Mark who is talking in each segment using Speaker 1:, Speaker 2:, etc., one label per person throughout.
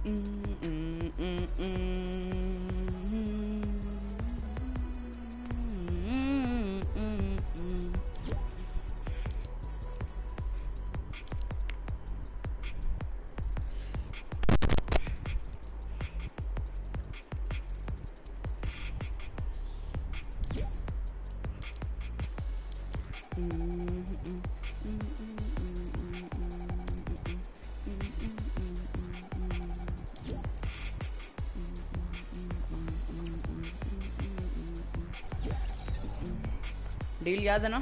Speaker 1: Deal याद है ना?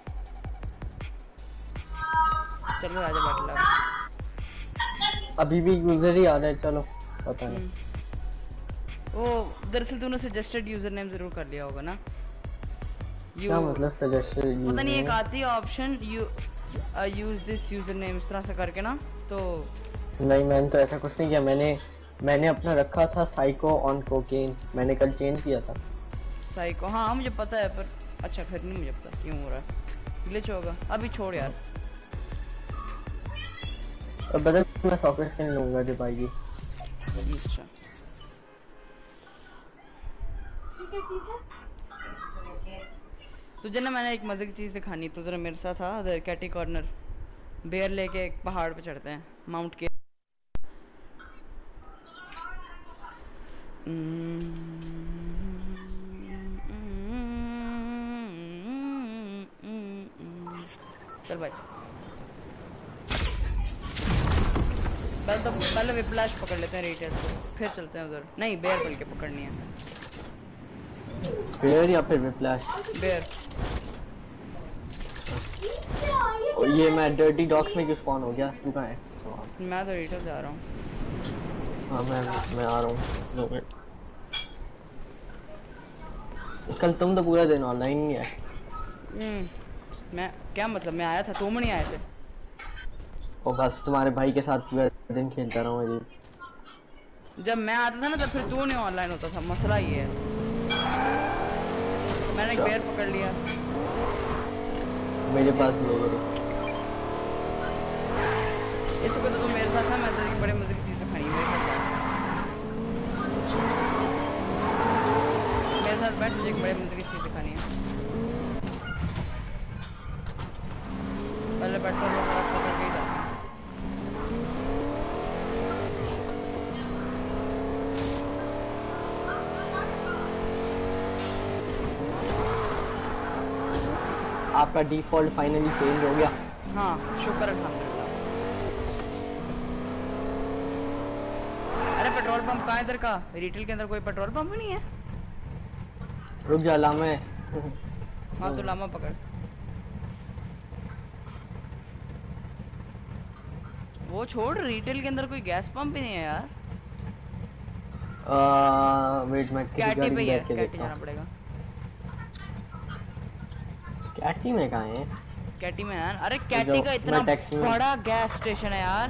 Speaker 1: चलो आजा बैटल अब।
Speaker 2: अभी भी यूजर ही आ रहा है, चलो पता नहीं।
Speaker 1: वो दरअसल तूने सजेस्टेड यूजर नेम जरूर कर लिया होगा ना?
Speaker 2: क्या मतलब सजेस्टेड?
Speaker 1: पता नहीं, एक आती है option use this user name इस तरह से करके ना, तो
Speaker 2: नहीं मैंने तो ऐसा कुछ नहीं किया। मैंने अपना रखा था साइको ऑन कोकेन, मैंने कल चेंज किया था।
Speaker 1: साइको, हाँ मुझे पता है, पर अच्छा फिर नहीं मुझे पता क्यों हो रहा है, ग्लिच होगा। अभी छोड़ यार।
Speaker 2: और बदल मैं सॉकेट स्किन लूंगा जो पाएगी।
Speaker 1: अच्छा तुझे ना मैंने एक मजे की चीज दिखानी, तू जरा मेरे साथ आ उधर कैटी कॉर्नर। बेयर लेके एक पहाड़ पे चढ़ते हैं, माउंट के। चल भाई, पहले विप्लैश पकड़ लेते हैं रिटेल को, फिर चलते हैं उधर। नहीं बेयर बल्कि पकड़नी है।
Speaker 2: बेयर या फिर विप्लैश?
Speaker 1: बेयर।
Speaker 2: ये मैं डर्टी डॉग्स में क्यों स्पॉन हो गया? तू कहाँ है?
Speaker 1: मैं तो रिटेल जा रहा हूँ।
Speaker 2: हाँ मैं आ रहा हूँ 2 मिनट। कल तुम तो पूरा दिन ऑनलाइन ही है।
Speaker 1: मैं क्या मतलब, मैं आया था, तुम नहीं आए थे।
Speaker 2: और बस तुम्हारे भाई के साथ पूरा दिन खेलता रहा हूँ।
Speaker 1: जब मैं आता था ना तब फिर तू नहीं ऑनलाइन होता था, मसला ये है। मैंने एक बेयर पकड़ लिया।
Speaker 2: मेरे पास लोग
Speaker 1: इस वक्त तो मेरे साथ था, मैं तो बड़े मजे की चीज दिखाई मेरे साथ बैठ, मुझे एक बड़े मजे की चीज दिखानी है। पहले पेट्रोल खराब पकड़ के ही जाते हैं।
Speaker 2: आपका डिफॉल्ट फाइनली चेंज हो गया।
Speaker 1: हाँ शुक्र अल्हम्दुलिल्लाह। अरे पेट्रोल पंप कहाँ इधर का? रिटेल के अंदर कोई पेट्रोल पंप नहीं है?
Speaker 2: रुक जा लामा है।
Speaker 1: हाँ तो लामा पकड़। वो छोड़, रिटेल के अंदर कोई गैस पंप ही नहीं है यार।
Speaker 2: वेट मैं
Speaker 1: कैटी पे ही है, कैटी जाना पड़ेगा।
Speaker 2: कैटी में कहाँ है?
Speaker 1: कैटी में है। अरे कैटी का इतना बड़ा गैस स्टेशन है यार।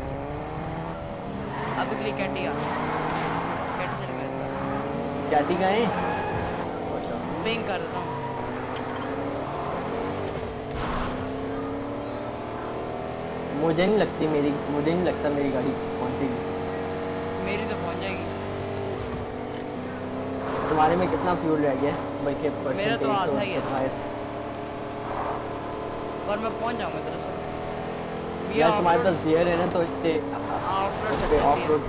Speaker 1: अब अगली कैटी आ, कैटी चल गया।
Speaker 2: कैटी का है?
Speaker 1: पिंग कर देता हूँ।
Speaker 2: मुझे नहीं लगता मेरी गाड़ी पहुंचेगी।
Speaker 1: मेरी तो पहुंच जाएगी।
Speaker 2: तुम्हारे में कितना फ्यूल रह गया? बल्कि
Speaker 1: मेरा तो आधा ही है, और मैं पहुंच जाऊंगा दरअसल।
Speaker 2: यार तुम्हारे पास बियर है ना, तो इससे ऑफ रोड।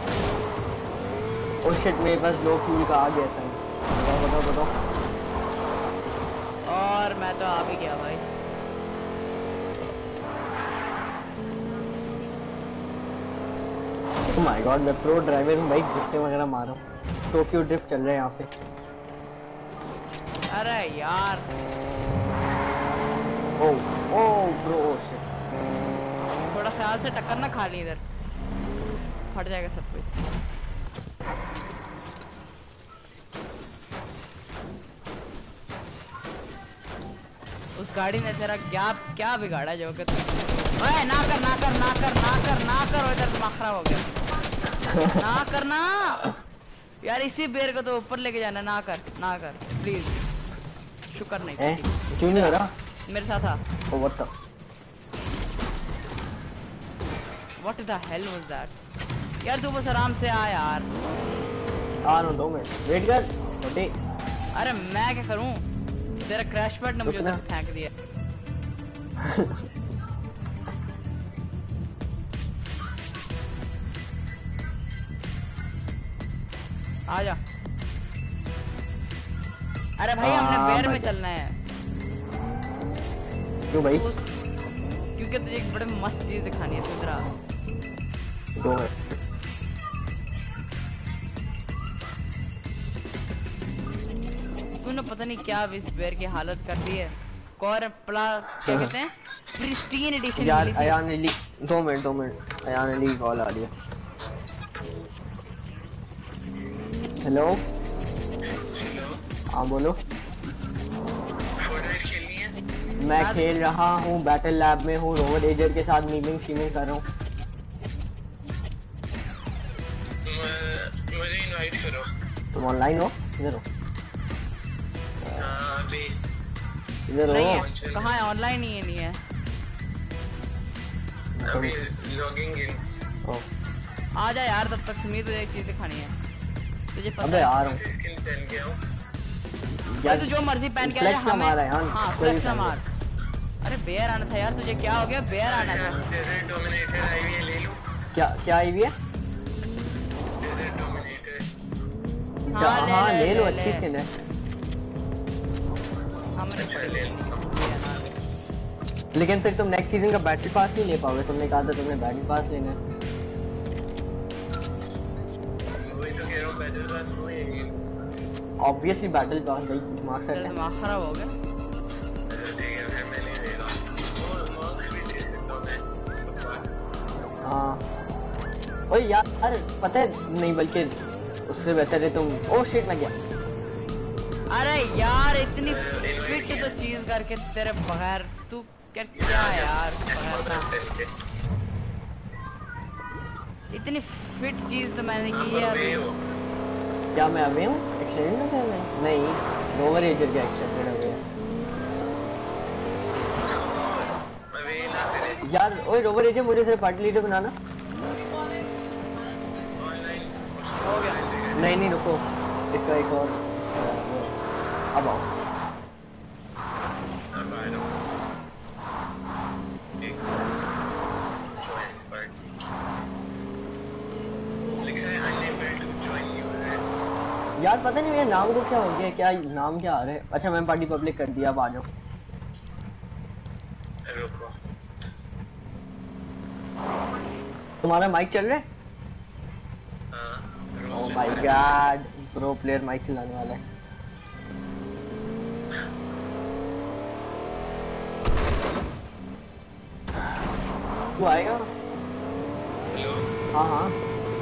Speaker 2: ओह शिट, मेरे पास लो फ्यूल का आ गया साइन। बताओ।
Speaker 1: और मैं तो आ भी गया भाई।
Speaker 2: ओह माय गॉड, मैं प्रो ड्राइवर हूँ भाई, गुस्से वगैरह मारो। टोक्यो ड्रिफ्ट चल रहा है यहाँ पे।
Speaker 1: अरे यार
Speaker 2: ओ ब्रो शिट।
Speaker 1: थोड़ा ख्याल से टक्कर ना खा ली, इधर फट जाएगा सब कुछ। उस गाड़ी ने तेरा क्या बिगाड़ा जो कि ओए ना कर इधर दिमाग खराब हो गया। ना करना यार, इसी बेर को तो ऊपर लेके जाना। ना कर प्लीज। शुक्र नहीं
Speaker 2: क्यों नहीं हो रहा?
Speaker 1: मेरे साथ था।
Speaker 2: Oh what the
Speaker 1: What the hell was that? यार तू बस आराम से आ यार।
Speaker 2: आ रहा हूँ 2 मिनट वेट कर छोटे।
Speaker 1: अरे मैं क्या करूं, तेरा क्रैश पैड ने मुझे
Speaker 2: रुकना।
Speaker 1: उधर फेंक दिया। आ जा। अरे भाई हमने बेर में चलना है।
Speaker 2: क्यों भाई?
Speaker 1: क्योंकि तुझे एक बड़े मस्त चीज दिखानी है। सुधरा
Speaker 2: 2 मिनट।
Speaker 1: तूने पता नहीं क्या इस बेर की हालत कर दी है। कौर प्ला क्या कहते हैं, प्रिस्टीन एडिशन
Speaker 2: यार
Speaker 1: मिली थी।
Speaker 2: अयान अली 2 मिनट अयान अली की कॉल आ रही है। हेलो हाँ बोलो। मैं खेल रहा हूँ, बैटल लैब में हूँ, रोवर एजर के साथ मीमिंग शीमिंग कर रहा हूँ।
Speaker 3: मुझे इनवाइट करो।
Speaker 2: तुम ऑनलाइन हो? इधर हो
Speaker 3: अभी
Speaker 2: इधर
Speaker 1: नहीं
Speaker 2: हो।
Speaker 1: है, कहाँ है? ऑनलाइन ही नहीं है।
Speaker 3: अभी लॉगिंग इन।
Speaker 2: ओ,
Speaker 1: आ जा यार, तब तक सुमित तुझे एक चीज दिखानी है। तुझे पता
Speaker 2: अबे
Speaker 1: है?
Speaker 2: आ रहा हूँ
Speaker 3: स्किन पहन के आओ।
Speaker 1: यार तू जो मर्जी पहन के आ जा,
Speaker 2: फ्लेक्स ना मार यार,
Speaker 1: हाँ
Speaker 2: कोई भी
Speaker 1: फ्लेक्स ना
Speaker 2: पहन ले।
Speaker 1: मार। अरे बेयर आना था यार, तुझे क्या हो गया? बेयर आना था।
Speaker 3: डेजर्ट डोमिनेटर आई हुई है, ले लो।
Speaker 2: क्या आई हुई है?
Speaker 3: Desert dominator.
Speaker 2: हाँ ले लो, अच्छी स्किन है।
Speaker 3: अच्छा ले लो।
Speaker 2: लेकिन फिर तुम नेक्स्ट सीजन का बैटल पास नहीं ले पाओगे। तुमने कहा था तुमने बैटल पास लेना है।
Speaker 3: वही तो कह रहा हूँ, बैटल पास वही है।
Speaker 2: ऑब्वियसली बैटल पास भाई, दिमाग से
Speaker 1: तेरा दिमाग खराब हो गया।
Speaker 3: ठीक है फिर मैं नहीं ले रहा। और मार्क्स भी दे सकता हूँ मैं पास।
Speaker 2: हाँ ओए यार पता है नहीं, बल्कि उससे बेहतर है तुम। ओ शिट मैं गया।
Speaker 1: अरे यार इतनी फिट तो चीज करके तेरे बगैर तू क्या यार बगैर ना। इतनी फिट चीज तो मैंने की है अभी।
Speaker 2: क्या मैं अभी हूँ एक्सटेंडेड हो गया? मैं नहीं, रोवर एजर का एक्सटेंडेड हो गया यार। ओए रोवर एजर मुझे सिर्फ पार्टी लीडर बनाना।
Speaker 1: हो गया।
Speaker 2: नहीं रुको, इसका एक और अब आओ। यार पता नहीं मेरे नाम को क्या हो गया, क्या नाम क्या आ रहा है? अच्छा मैंने पार्टी पब्लिक कर दिया, अब आ जाओ। तुम्हारा माइक चल रहा है? Oh my god, pro player mic चलाने वाला है। तू आएगा? हाँ हाँ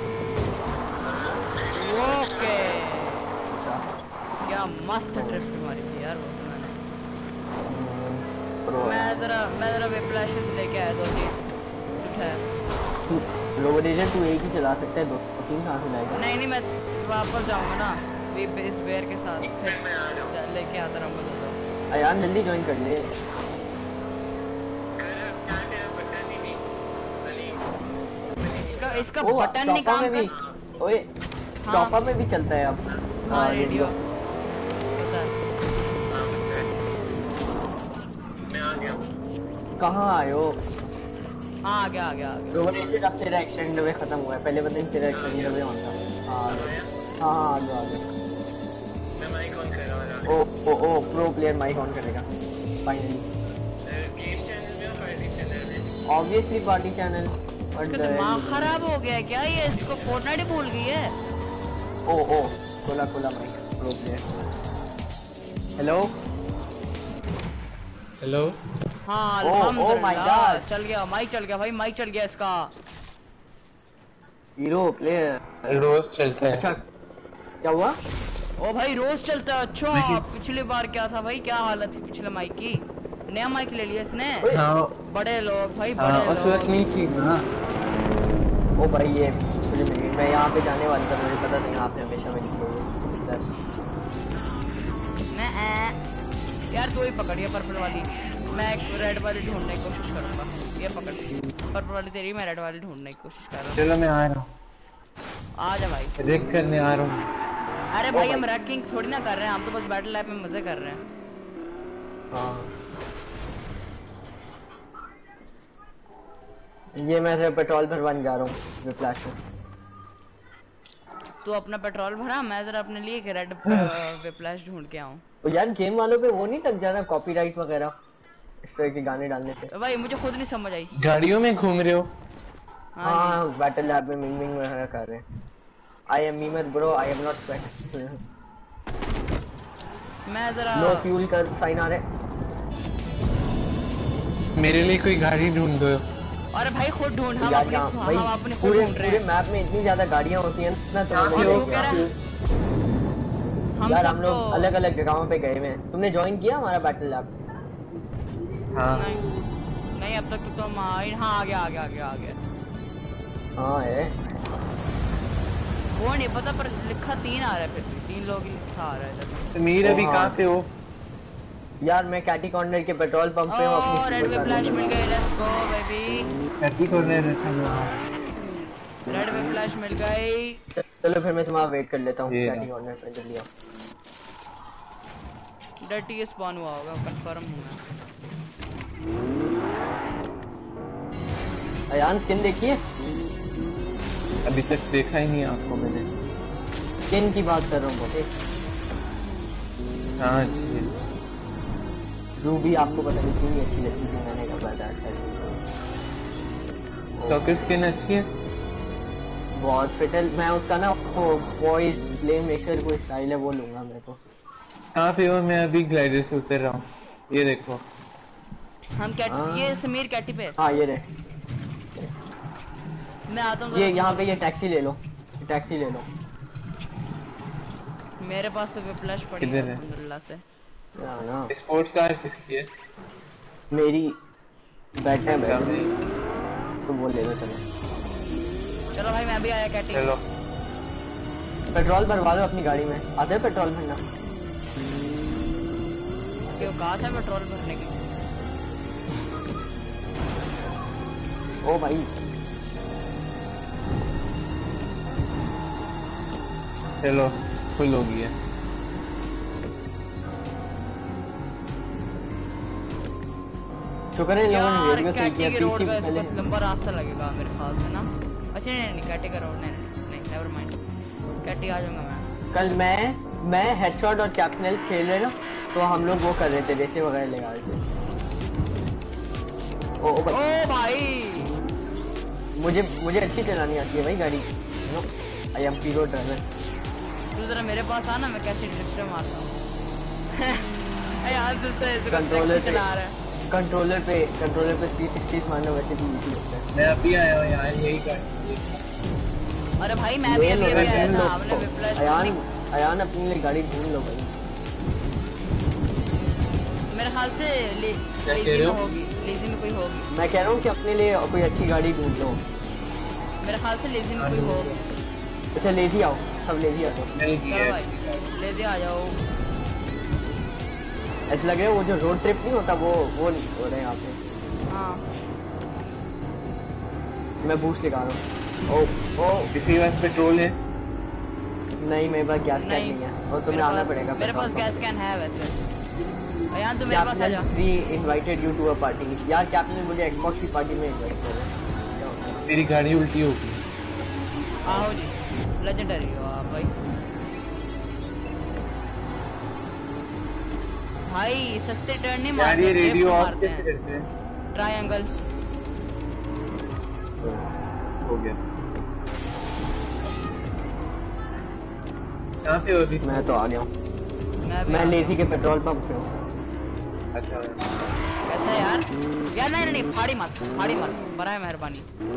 Speaker 1: ओके।
Speaker 2: अच्छा
Speaker 1: क्या मस्त ड्रिफ्ट मारी थी यार वो मैंने।
Speaker 2: प्रो
Speaker 1: मैं जरा विप्लैशेस लेके आया 2-3 कुछ है।
Speaker 2: रोवर एजर तू एक ही चला सकता है, 2-3 कहाँ से लाएगा?
Speaker 1: नहीं मैं वापस जाऊंगा ना इस बेयर के साथ, फिर लेके आता रहूंगा।
Speaker 2: यार जल्दी ज्वाइन कर ले।
Speaker 1: इसका बटन नहीं काम
Speaker 2: भी
Speaker 1: कर।
Speaker 2: ओए
Speaker 1: हाँ।
Speaker 2: टॉपा में भी चलता है अब।
Speaker 1: हाँ रेडियो।
Speaker 2: कहाँ आए हो?
Speaker 1: हाँ आ गया
Speaker 2: रोवर एजर अब तेरा एक्सटेंड वे खत्म हुआ है, पहले बता तेरा एक्सटेंड वे होता। हाँ हाँ आ गया।
Speaker 3: मैं माइक ऑन कर रहा हूँ।
Speaker 2: Oh pro player mic on करेगा फाइनली।
Speaker 3: गेम चैनल में और पार्टी चैनल में?
Speaker 2: Obviously party channel.
Speaker 1: इसका दिमाग खराब हो गया है क्या ये? इसको फोर्टनाइट ही भूल गई है।
Speaker 2: ओ खोला माइक प्रो प्लेयर। हेलो
Speaker 1: हाँ
Speaker 2: oh my God.
Speaker 1: चल गया माइक, चल गया भाई, माइक चल गया इसका।
Speaker 2: हीरो प्लेयर
Speaker 4: रोज चलता है।
Speaker 2: अच्छा क्या हुआ?
Speaker 1: ओ भाई रोज चलता है। अच्छा पिछली बार क्या था भाई, क्या हालत थी पिछले माइक की? नया माइक ले लिया इसने।
Speaker 4: हाँ
Speaker 1: बड़े लोग भाई,
Speaker 4: हाँ
Speaker 1: बड़े
Speaker 4: उस वक्त
Speaker 1: लोग।
Speaker 4: नहीं थी ना।
Speaker 2: ओ भाई ये मैं यहाँ पे जाने वाला था, मुझे पता नहीं आपने हमेशा में
Speaker 1: यार तू ही पकड़िए पर्पल वाली, मैं एक रेड वाली ढूंढने की कोशिश करूंगा। ये पकड़ पर्पल वाली तेरी, मैं रेड वाली ढूंढने की कोशिश कर रहा हूँ।
Speaker 4: चलो मैं आ रहा हूँ।
Speaker 1: आ जा भाई।
Speaker 4: रिक करने आ रहा हूँ।
Speaker 1: अरे भाई हम रैंकिंग थोड़ी ना कर रहे हैं, हम तो बस बैटल लैब में मजे कर रहे हैं।
Speaker 2: हाँ ये मैं सिर्फ पेट्रोल भरवाने जा रहा हूँ विप्लैश में।
Speaker 1: तू अपना पेट्रोल भरा, मैं जरा अपने लिए एक रेड विप्लैश ढूंढ के आऊं।
Speaker 2: तो यार गेम वालों पे वो नहीं लग जा रहा कॉपीराइट वगैरह इस तरह के गाने डालने पे?
Speaker 1: तो भाई मुझे खुद नहीं समझ आई।
Speaker 4: गाड़ियों में घूम रहे हो?
Speaker 2: हाँ बैटल लैब में मीमिंग वगैरह कर रहे हैं। I am memer bro, I am not sweat.
Speaker 1: मैं जरा
Speaker 2: नो फ्यूल का साइन आ रहा है।
Speaker 4: मेरे लिए कोई गाड़ी ढूंढ दो।
Speaker 1: अरे भाई खुद ढूंढ, हम
Speaker 2: यार
Speaker 1: अपनी
Speaker 2: भाई
Speaker 1: हम अपनी खुद
Speaker 2: पूरे
Speaker 1: ढूंढ रहे
Speaker 2: पूरे
Speaker 1: हैं।
Speaker 2: मैप में इतनी ज्यादा गाड़ियां होती हैं ना तो
Speaker 4: कहाँ पे
Speaker 1: वो
Speaker 4: हो?
Speaker 1: कह रहा है, हम
Speaker 2: यार
Speaker 1: सब
Speaker 2: हम लोग
Speaker 1: तो
Speaker 2: अलग अलग जगहों पे गए हुए हैं। तुमने ज्वाइन किया हमारा बैटल लैब?
Speaker 4: हाँ
Speaker 1: नहीं नहीं अब तक तो तुम हाँ आ गया आ गया आ गया आ गया।
Speaker 2: हाँ है।
Speaker 1: वो नहीं पता पर लिखा 3 आ रहा है, फिर भी 3 लोग ही लिखा आ रहा है इधर।
Speaker 4: मीर अभी
Speaker 2: हाँ।
Speaker 4: कहाँ पे हो?
Speaker 2: यार मैं कैटी कॉर्नर के पेट्रोल पंप पे हूँ
Speaker 1: ओह
Speaker 2: अपनी
Speaker 1: रेड विप्लैश मिल गई, let's go baby.
Speaker 4: Katie corner रहता है।
Speaker 1: रेड विप्लैश मिल गई।
Speaker 2: चलो फिर मैं तुम्हारा वेट कर लेता हूँ
Speaker 4: ये
Speaker 2: कैटी
Speaker 4: लो।
Speaker 2: कॉर्नर पे जल्दी आओ।
Speaker 1: डर्टी स्पॉन हुआ होगा, कंफर्म हूं मैं।
Speaker 2: अयान स्किन देखिए।
Speaker 4: अभी तक देखा ही नहीं आपको मैंने।
Speaker 2: स्किन की बात कर रहा हूँ बोले।
Speaker 4: हाँ अच्छी है।
Speaker 2: रूबी आपको पता नहीं क्यों नहीं अच्छी लगती थी, मैंने कहा था
Speaker 4: सॉकेट स्किन अच्छी है।
Speaker 2: बहुत फिटल। मैं उसका ना वो वॉइस प्ले मेकर कोई स्टाइल है वो लूंगा मेरे को।
Speaker 4: कहाँ पे हो? मैं अभी ग्लाइडर से उतर रहा हूँ। ये देखो।
Speaker 1: हम कैट ये समीर कैटी पे।
Speaker 2: हाँ ये रहे।
Speaker 1: मैं आता हूँ
Speaker 2: ये यहाँ पे ये टैक्सी ले लो, टैक्सी ले लो।
Speaker 1: मेरे पास तो विप्लैश पड़ी है
Speaker 4: किधर है?
Speaker 1: अल्हम्दुलिल्लाह से।
Speaker 2: ना
Speaker 4: स्पोर्ट्स कार किसकी है?
Speaker 2: मेरी बैठे
Speaker 4: अच्छा
Speaker 2: बैठे
Speaker 4: मैं
Speaker 2: तो वो ले लो। चलो
Speaker 1: चलो भाई मैं भी आया कैटी।
Speaker 4: चलो।
Speaker 2: पेट्रोल भरवा लो अपनी गाड़ी में। आते हैं पेट्रोल भरना?
Speaker 1: क्यों कहा था पेट्रोल भरने की?
Speaker 2: ओ भाई
Speaker 4: चलो फुल हो गया।
Speaker 2: शुक्र है लोगों ने
Speaker 1: यार
Speaker 2: रेडियो सही
Speaker 1: कैटी
Speaker 2: किया।
Speaker 1: के रोड
Speaker 2: पीसी
Speaker 1: का
Speaker 2: पहले
Speaker 1: बहुत लंबा रास्ता लगेगा मेरे ख्याल से ना। अच्छा नहीं कैटी का रोड नहीं नेवर माइंड, कैटी आ जाऊंगा मैं।
Speaker 2: कल मैं हेडशॉट और कैप्टनल खेल रहे ना तो हम लोग वो कर रहे थे, रेसे वगैरह लगा रहे थे। ओ भाई,
Speaker 1: ओ भाई
Speaker 2: मुझे अच्छी चलानी आती है भाई गाड़ी। I am pro driver.
Speaker 1: तू जरा मेरे पास आना, मैं कैसे ड्रिफ्ट मारता हूँ। यार दूसरा
Speaker 2: कंट्रोलर पे
Speaker 1: चला रहा है।
Speaker 2: कंट्रोलर पे 360 मारना वैसे भी इजी होता है।
Speaker 4: मैं अभी आया हूँ यार, यही कर।
Speaker 1: अरे भाई मैं भी अभी आया
Speaker 2: ढूंढ
Speaker 1: था,
Speaker 2: लो।
Speaker 1: हमने विप्लैश
Speaker 2: अयान अपने लिए गाड़ी ढूंढ लो भाई।
Speaker 1: मेरे ख्याल से
Speaker 4: क्या कह
Speaker 1: लेजी
Speaker 4: रहे हो?
Speaker 1: में होगी, लेजी में कोई होगी।
Speaker 2: मैं कह रहा हूँ कि अपने लिए कोई अच्छी गाड़ी ढूंढ लो।
Speaker 1: मेरे ख्याल से लेजी में कोई होगी।
Speaker 2: अच्छा लेजी आओ, सब लेजी आ जाओ।
Speaker 4: मिल
Speaker 1: चलो
Speaker 4: गया।
Speaker 1: भाई लेजी आ जाओ।
Speaker 2: ऐसा लग रहा है वो जो रोड ट्रिप नहीं होता वो नहीं हो रहा है यहाँ पे।
Speaker 1: हाँ
Speaker 2: मैं बूस्ट लगा रहा हूँ। ओ
Speaker 4: किसी पास पेट्रोल है?
Speaker 2: नहीं मेरे पास गैस कैन नहीं है और तुम्हें
Speaker 1: मेरे
Speaker 2: आना
Speaker 1: पास-
Speaker 2: पड़ेगा।
Speaker 1: मेरे पास गैस कैन है वैसे। यार तू मेरे पास आ जा।
Speaker 2: Captain 3 invited you to a party. यार कैप्टन ने मुझे एक्सबॉक्स की पार्टी में इनवाइट किया है।
Speaker 4: मेरी गाड़ी उल्टी हो गई।
Speaker 1: आओ जी लेजेंडरी हो आप भाई। भाई सस्ते टर्न नहीं
Speaker 4: यार
Speaker 1: मारते,
Speaker 4: ये
Speaker 1: लेफ्ट
Speaker 4: रेडियो ऑफ
Speaker 1: मारते
Speaker 4: कैसे
Speaker 1: हैं।
Speaker 4: करते हैं?
Speaker 1: ट्रायंगल।
Speaker 4: हो गया। कहाँ पे हो अभी?
Speaker 2: मैं तो आ गया हूँ।
Speaker 1: भी
Speaker 2: मैं
Speaker 1: आ
Speaker 2: लेजी के पेट्रोल पंप से हूँ।
Speaker 4: अच्छा
Speaker 1: कैसा है यार? यार नहीं फाड़ी मत बराए मेहरबानी।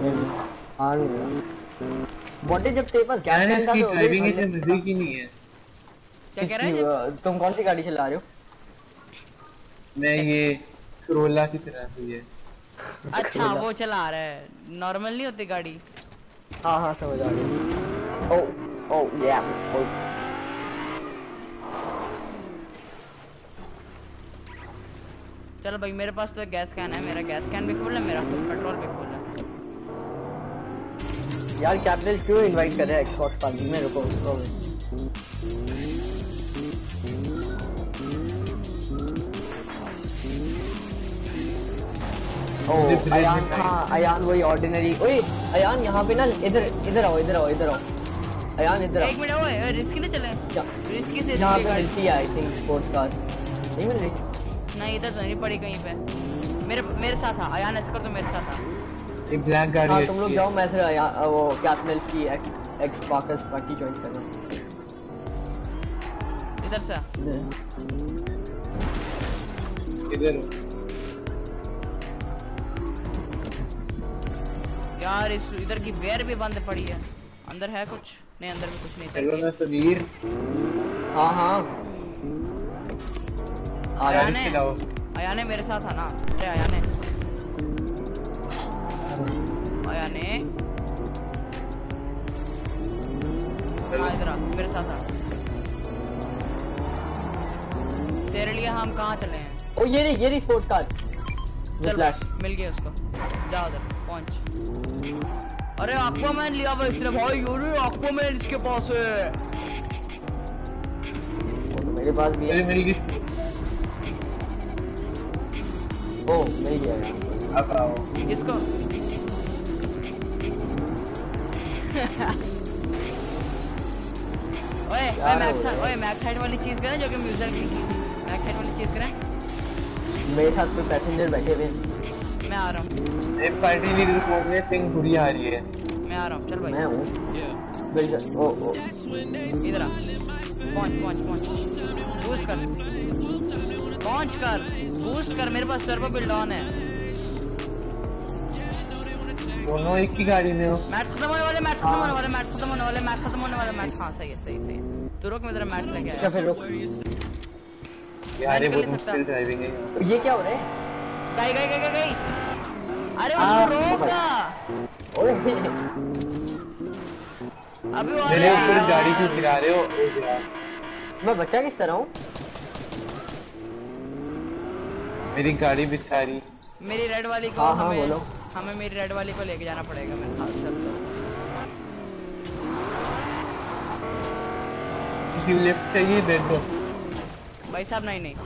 Speaker 2: बॉडी जब तेरे पास
Speaker 4: यार
Speaker 2: गैस कैन था
Speaker 4: इसकी
Speaker 2: तो
Speaker 4: ड्राइविंग इतनी मजे की नहीं है।
Speaker 1: क्या कह रहे हैं?
Speaker 2: तुम कौन सी गाड़ी चला रहे हो?
Speaker 4: मैं ये कोरोला की तरह हुई है।
Speaker 1: अच्छा वो चला रहा है, नॉर्मल नहीं होती गाड़ी।
Speaker 2: हाँ समझ आ गया। ओ या
Speaker 1: चलो भाई मेरे पास तो गैस कैन है, मेरा गैस कैन भी फुल है, मेरा पेट्रोल भी फुल है।
Speaker 2: यार कैप्टन क्यों इनवाइट कर रहे हैं एक्सबॉक्स पार्टी में? रुको रुको ओह अयान, हाँ अयान वही ऑर्डिनरी। ओए अयान यहाँ पे ना, इधर इधर आओ इधर आओ इधर आओ अयान इधर आओ।
Speaker 1: एक मिनट ओए रिस्की नहीं चले, रिस्की से
Speaker 2: यहाँ पे मिलती है आई थिंक स्पोर्ट्स कार, नहीं मिल रही?
Speaker 1: नहीं इधर तो नहीं पड़ी कहीं पे। मेरे साथ था अयान, ऐसा कर तो मेरे साथ था।
Speaker 4: एक ब्लैक गाड़ी
Speaker 2: हाँ
Speaker 4: है।
Speaker 2: तुम लोग जाओ, मैं फिर वो कैप्टन की एक्सबॉक्स पार्टी ज्वाइन कर रहा हूँ।
Speaker 1: इधर से
Speaker 4: इधर
Speaker 1: यार इधर की वेयर भी बंद पड़ी है। अंदर है कुछ? नहीं अंदर भी कुछ नहीं
Speaker 4: हेलो मैं समीर।
Speaker 2: हाँ हाँ
Speaker 1: अयाने मेरे साथ था ना। अरे अयाने हाँ इधर आ, मेरे साथ आ। तेरे लिए हम कहाँ चले हैं?
Speaker 2: ओ ये रही स्पोर्ट्स कार।
Speaker 1: चल मिल गया उसको, जा उधर पहुंच। अरे एक्वामैन लिया भाई इसने भाई, यूरी एक्वामैन इसके पास है।
Speaker 2: वो तो मेरे पास भी है।
Speaker 4: मिल गई।
Speaker 2: ओ मिल गया यार।
Speaker 4: अब आओ
Speaker 1: इसको ओए मैक साइड वाली चीज करें जो कि म्यूजिक की थी। मैक साइड वाली चीज करें।
Speaker 2: मेरे साथ कोई पैसेंजर बैठे हुए।
Speaker 1: मैं आ रहा हूँ।
Speaker 4: एक पार्टी की रिपोर्ट में पिंग पूरी आ रही है।
Speaker 1: मैं आ रहा हूँ, चल भाई।
Speaker 2: मैं हूँ बिल्कुल। ओ
Speaker 1: इधर आ, पहुंच बूस्ट कर। मेरे पास टर्बो बिल्ड ऑन है।
Speaker 4: दोनों एक ही गाड़ी में हो।
Speaker 1: मैच खत्म होने वाले, मैच खत्म होने वाले। हाँ सही है। तू रुक, मैं तेरा मैच लेके आया।
Speaker 2: अच्छा फिर रुक।
Speaker 4: यार ये बहुत मुश्किल ड्राइविंग है यहाँ पे।
Speaker 2: ये क्या हो रहा है?
Speaker 1: गई। अरे उसको रोक ना।
Speaker 2: ओए
Speaker 1: अभी वो
Speaker 4: मेरे ऊपर गाड़ी क्यों गिरा रहे हो?
Speaker 2: मैं बच्चा किस तरह हूँ?
Speaker 4: मेरी गाड़ी भी सारी।
Speaker 1: मेरी रेड वाली को
Speaker 2: हाँ बोलो।
Speaker 1: हमें मेरी रेड वाली को लेके जाना पड़ेगा मेरे ख्याल से।
Speaker 4: किसी लिफ्ट चाहिए दे दो
Speaker 1: भाई साहब। नहीं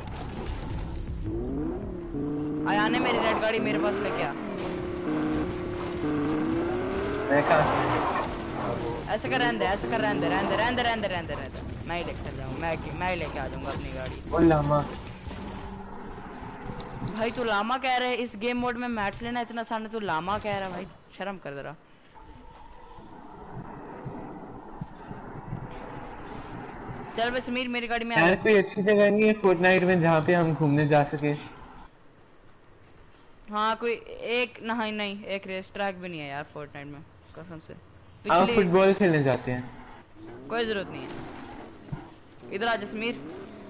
Speaker 1: अयाने मेरी रेड गाड़ी मेरे पास लेके आ।
Speaker 4: मैं कहाँ?
Speaker 1: ऐसे कर रहने दे। मैं ही लेके जाऊँ, मैं ही लेके आ जाऊंगा अपनी गाड़ी।
Speaker 4: बोल लामा।
Speaker 1: भाई तू लामा कह रहे है? इस गेम मोड में मैच लेना इतना आसान है, तू लामा कह रहा है? भाई शर्म कर जरा। चल बस समीर मेरी गाड़ी में आ।
Speaker 4: यार कोई अच्छी जगह नहीं है फोर्टनाइट में जहाँ पे हम घूमने जा सके?
Speaker 1: हाँ कोई एक नहीं एक रेस ट्रैक भी नहीं है यार फोर्टनाइट में कसम से।
Speaker 4: आप फुटबॉल खेलने जाते हैं।
Speaker 1: कोई जरूरत नहीं है। इधर आ जा समीर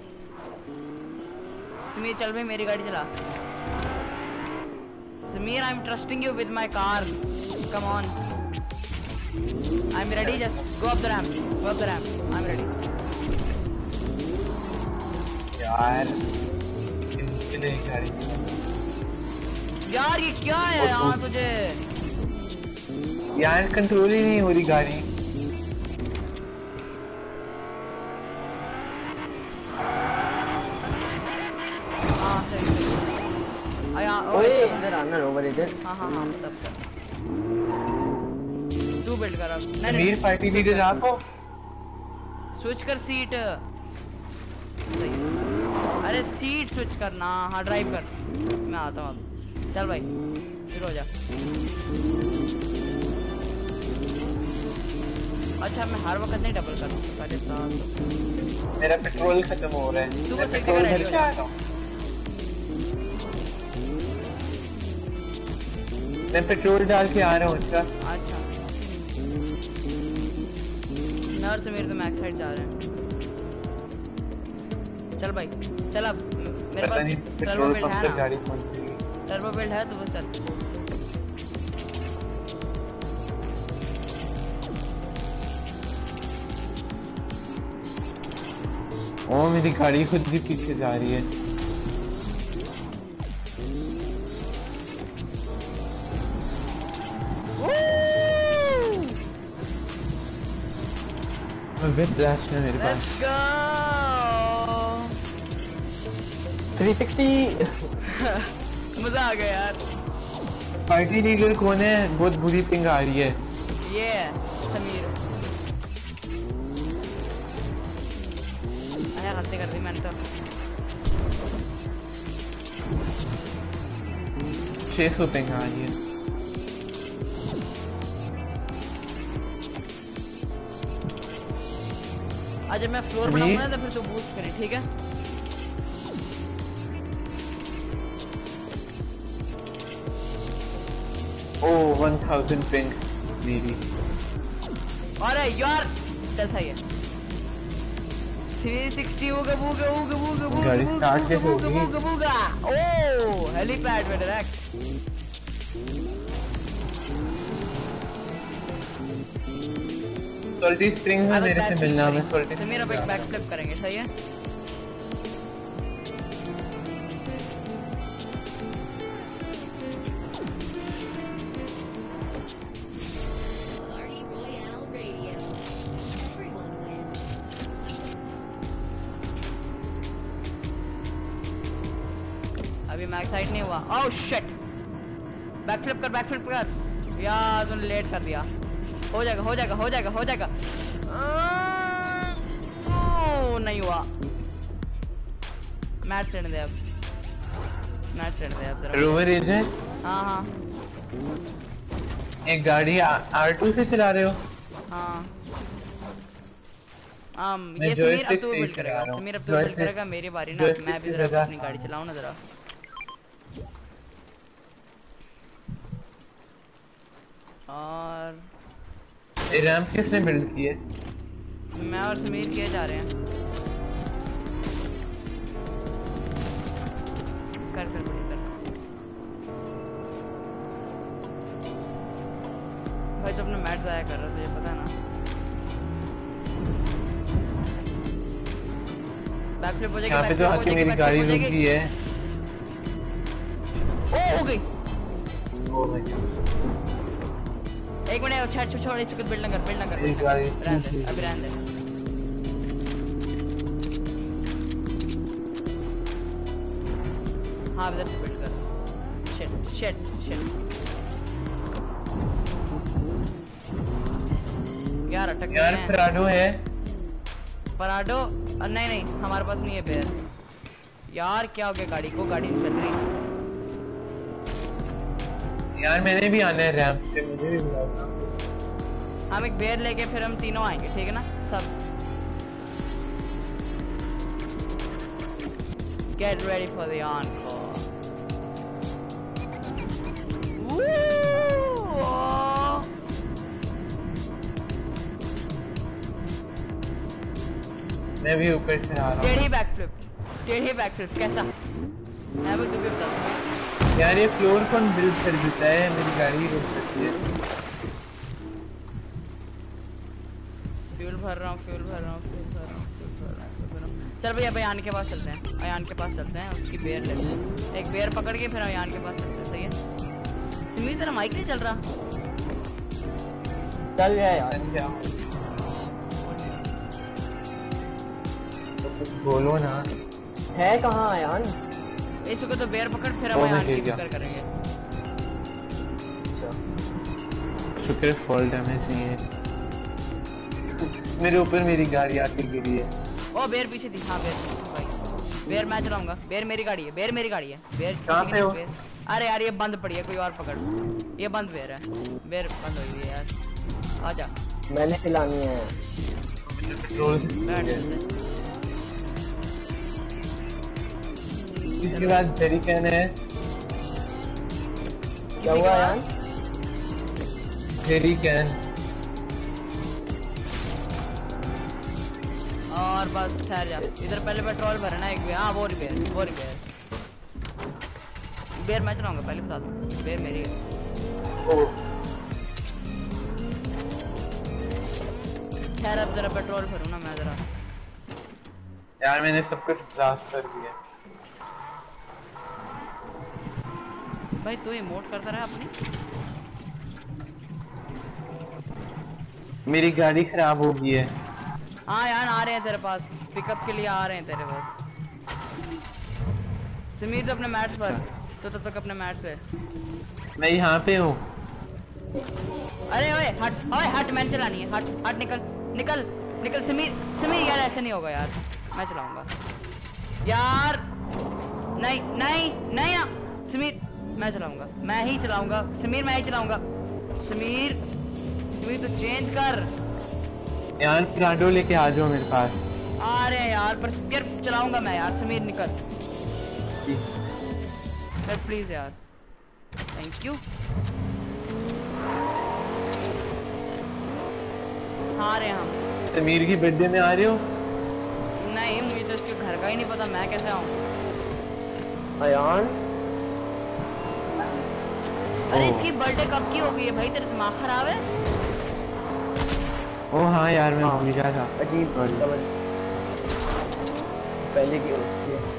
Speaker 1: चल भाई मेरी गाड़ी चला। Sameer I am trusting you with my car, come on. I am ready, just go up the ramp, I am ready.
Speaker 4: यार इनके गाड़ी
Speaker 1: यार ये क्या है यार तुझे?
Speaker 4: यार कंट्रोल ही नहीं हो रही गाड़ी।
Speaker 2: ओए इधर आना रोवर इधर।
Speaker 1: हाँ तब तू बिल्ड कर अब।
Speaker 4: समीर पार्टी लीडर आपको
Speaker 1: स्विच कर सीट। अरे सीट स्विच करना। हाँ ड्राइव कर, मैं आता हूँ अब। चल भाई शुरू हो जा। अच्छा मैं हर वक्त नहीं डबल कर पहले साथ।
Speaker 4: मेरा पेट्रोल खत्म हो रहा है। मैं पेट्रोल भर के आ रहा हूँ। मैं पेट्रोल डाल के आ रहा हूँ। अच्छा मैं और समीर तो मैक्स साइड जा रहे हैं। चल भाई चल अब मेरे पास टर्बो बिल्ड है ना। गाड़ी टर्बो बिल्ड है तो वो चल। ओ मेरी गाड़ी खुद भी पीछे जा रही है। विद ब्लास्ट है मेरे पास।
Speaker 1: लेट्स गो
Speaker 2: 360
Speaker 1: मजा आ गया यार।
Speaker 4: पार्टी लीडर कौन है? बहुत बुरी पिंग आ रही है।
Speaker 1: ये है समीर। अरे गलती कर दी मैंने तो।
Speaker 4: 600 पिंग आ रही है।
Speaker 1: आज जब मैं फ्लोर बनाऊंगा ना तो फिर तू बूस्ट करी, ठीक है?
Speaker 4: ओह 1000 पिंग मेरी।
Speaker 1: अरे यार चल सही है। 360 होगा
Speaker 4: गाड़ी start कैसे होगी?
Speaker 1: ओह हेलीपैड में डायरेक्ट।
Speaker 4: सोल्टी स्प्रिंग में मेरे से मिलना। मैं सोल्टी
Speaker 1: से मेरा बैक फ्लिप करेंगे, सही है?
Speaker 5: Party Royale Radio. Everyone wins.
Speaker 1: अभी मैक्स हाइट नहीं हुआ। ओह शिट, बैक फ्लिप कर यार, तूने लेट कर दिया। हो जाएगा। ओह नहीं हुआ। मैच लेने दे अब जरा।
Speaker 4: रोवर एज है।
Speaker 1: हाँ
Speaker 4: एक गाड़ी R2 से चला रहे हो?
Speaker 1: ये
Speaker 4: जो
Speaker 1: समीर अब
Speaker 4: stick
Speaker 1: तू
Speaker 4: से
Speaker 1: बिल्ड
Speaker 4: चला
Speaker 1: करेगा।
Speaker 4: रहा हूँ।
Speaker 1: समीर अब तू
Speaker 4: जो
Speaker 1: बिल्ड
Speaker 4: stick-
Speaker 1: करेगा, मेरी बारी ना।
Speaker 4: जो
Speaker 1: मैं
Speaker 4: stick
Speaker 1: भी
Speaker 4: से
Speaker 1: जरा
Speaker 4: लगा-
Speaker 1: अपनी गाड़ी चलाऊं ना जरा। और
Speaker 4: रैंप किसने बिल्ड की है?
Speaker 1: मैं और समीर किए जा रहे हैं। कर भाई तो अपना मैच जाया कर रहा, तुझे पता है ना? बैक फ्लिप हो जाएगी।
Speaker 4: यहाँ पे तो आके मेरी गाड़ी रुक गई है।
Speaker 1: ओ हो गई।
Speaker 4: Oh my god.
Speaker 1: एक मिनट छोड़ इसको बिल्ड ना कर
Speaker 4: एक गाड़ी
Speaker 1: अभी रहने दे। हाँ इधर से बिल्ड कर। शिट यार अटक
Speaker 4: यार
Speaker 1: गए हैं।
Speaker 4: प्राडो है।
Speaker 1: पराडो नहीं हमारे पास नहीं है बेयर। यार क्या हो गया गाड़ी को? गाड़ी नहीं चल रही
Speaker 4: यार मैंने भी आना है रैंप पे, मुझे भी बुलाओ।
Speaker 1: हम एक बेयर लेके फिर हम तीनों आएंगे, ठीक है ना? सब get ready for the encore.
Speaker 4: मैं भी ऊपर से आ रहा हूँ।
Speaker 1: टेढ़ी बैकफ्लिप कैसा? मैं भी तुम्हें बता दूंगा।
Speaker 4: यार ये फ्लोर कौन बिल्ड कर देता है? मेरी गाड़ी रुक सकती है।
Speaker 1: फ्यूल भर रहा हूँ। चल भैया अयान के पास चलते हैं। उसकी बेयर लेते हैं। एक बेयर पकड़ के फिर अयान के पास चलते हैं, सही है? सिमी तेरा माइक नहीं चल रहा।
Speaker 2: चल गया यार।
Speaker 4: क्या तो कुछ बोलो ना।
Speaker 2: है कहाँ यार?
Speaker 1: इसको तो बेयर पकड़ फिर हम
Speaker 4: मैं
Speaker 1: अयान की
Speaker 4: गिर गया।
Speaker 1: फिक्र करेंगे।
Speaker 4: शुक्र फॉल डैमेज नहीं है। मेरे ऊपर मेरी गाड़ी आके गिरी है।
Speaker 1: ओ बेयर पीछे थी। हाँ बेयर भाई, बेयर मैं चलाऊंगा। बेयर मेरी गाड़ी है। बेयर
Speaker 4: कहाँ पे हो?
Speaker 1: अरे यार ये बंद पड़ी है, कोई और पकड़। ये बंद बेयर है। बेयर बंद हो गई है यार। आजा
Speaker 2: मैंने चलानी है।
Speaker 4: पेट्रोल
Speaker 1: बैठ
Speaker 4: इसके बाद जेरी कैन है।
Speaker 2: क्या हुआ यार?
Speaker 4: जेरी कैन
Speaker 1: और बस ठहर जा। इधर पहले पेट्रोल भरना है एक बेयर। हाँ वो रिपेयर बेयर मैं चलाऊंगा, पहले बता दूं। बेयर मेरी है। खैर अब जरा पेट्रोल भरूँ ना मैं जरा।
Speaker 4: यार मैंने सब कुछ ब्लास्ट कर दिया।
Speaker 1: भाई तू इमोट करता रहा अपनी।
Speaker 4: मेरी गाड़ी खराब हो गई है।
Speaker 1: हाँ यार आ रहे हैं तेरे पास, पिकअप के लिए आ रहे हैं तेरे पास। समीर तो अपने मैट्स पर, तो तब तक अपने मैट्स पे।
Speaker 4: मैं यहाँ पे हूँ।
Speaker 1: अरे ओए हट मैंने चलानी है, हट निकल निकल निकल। समीर यार ऐसे नहीं होगा यार, मैं चलाऊंगा यार। नहीं ना समीर, मैं चलाऊंगा, मैं ही चलाऊंगा समीर, मैं ही चलाऊंगा। समीर तो चेंज कर
Speaker 4: यार प्राडो लेके आ जाओ मेरे पास।
Speaker 1: आ रहे हैं यार, पर फिर चलाऊंगा मैं यार। समीर निकल सर प्लीज यार, थैंक यू। आ रहे हैं हम।
Speaker 4: समीर की बर्थडे में आ रहे हो?
Speaker 1: नहीं मुझे तो इसके घर का ही नहीं पता, मैं कैसे आऊँ?
Speaker 2: अयान
Speaker 1: अरे इसकी बर्थडे कब की हो गई है भाई, तेरा दिमाग खराब है?
Speaker 4: ओ हाँ यार मैं भूल गया था।
Speaker 2: अजीब खबर पहले की होती है।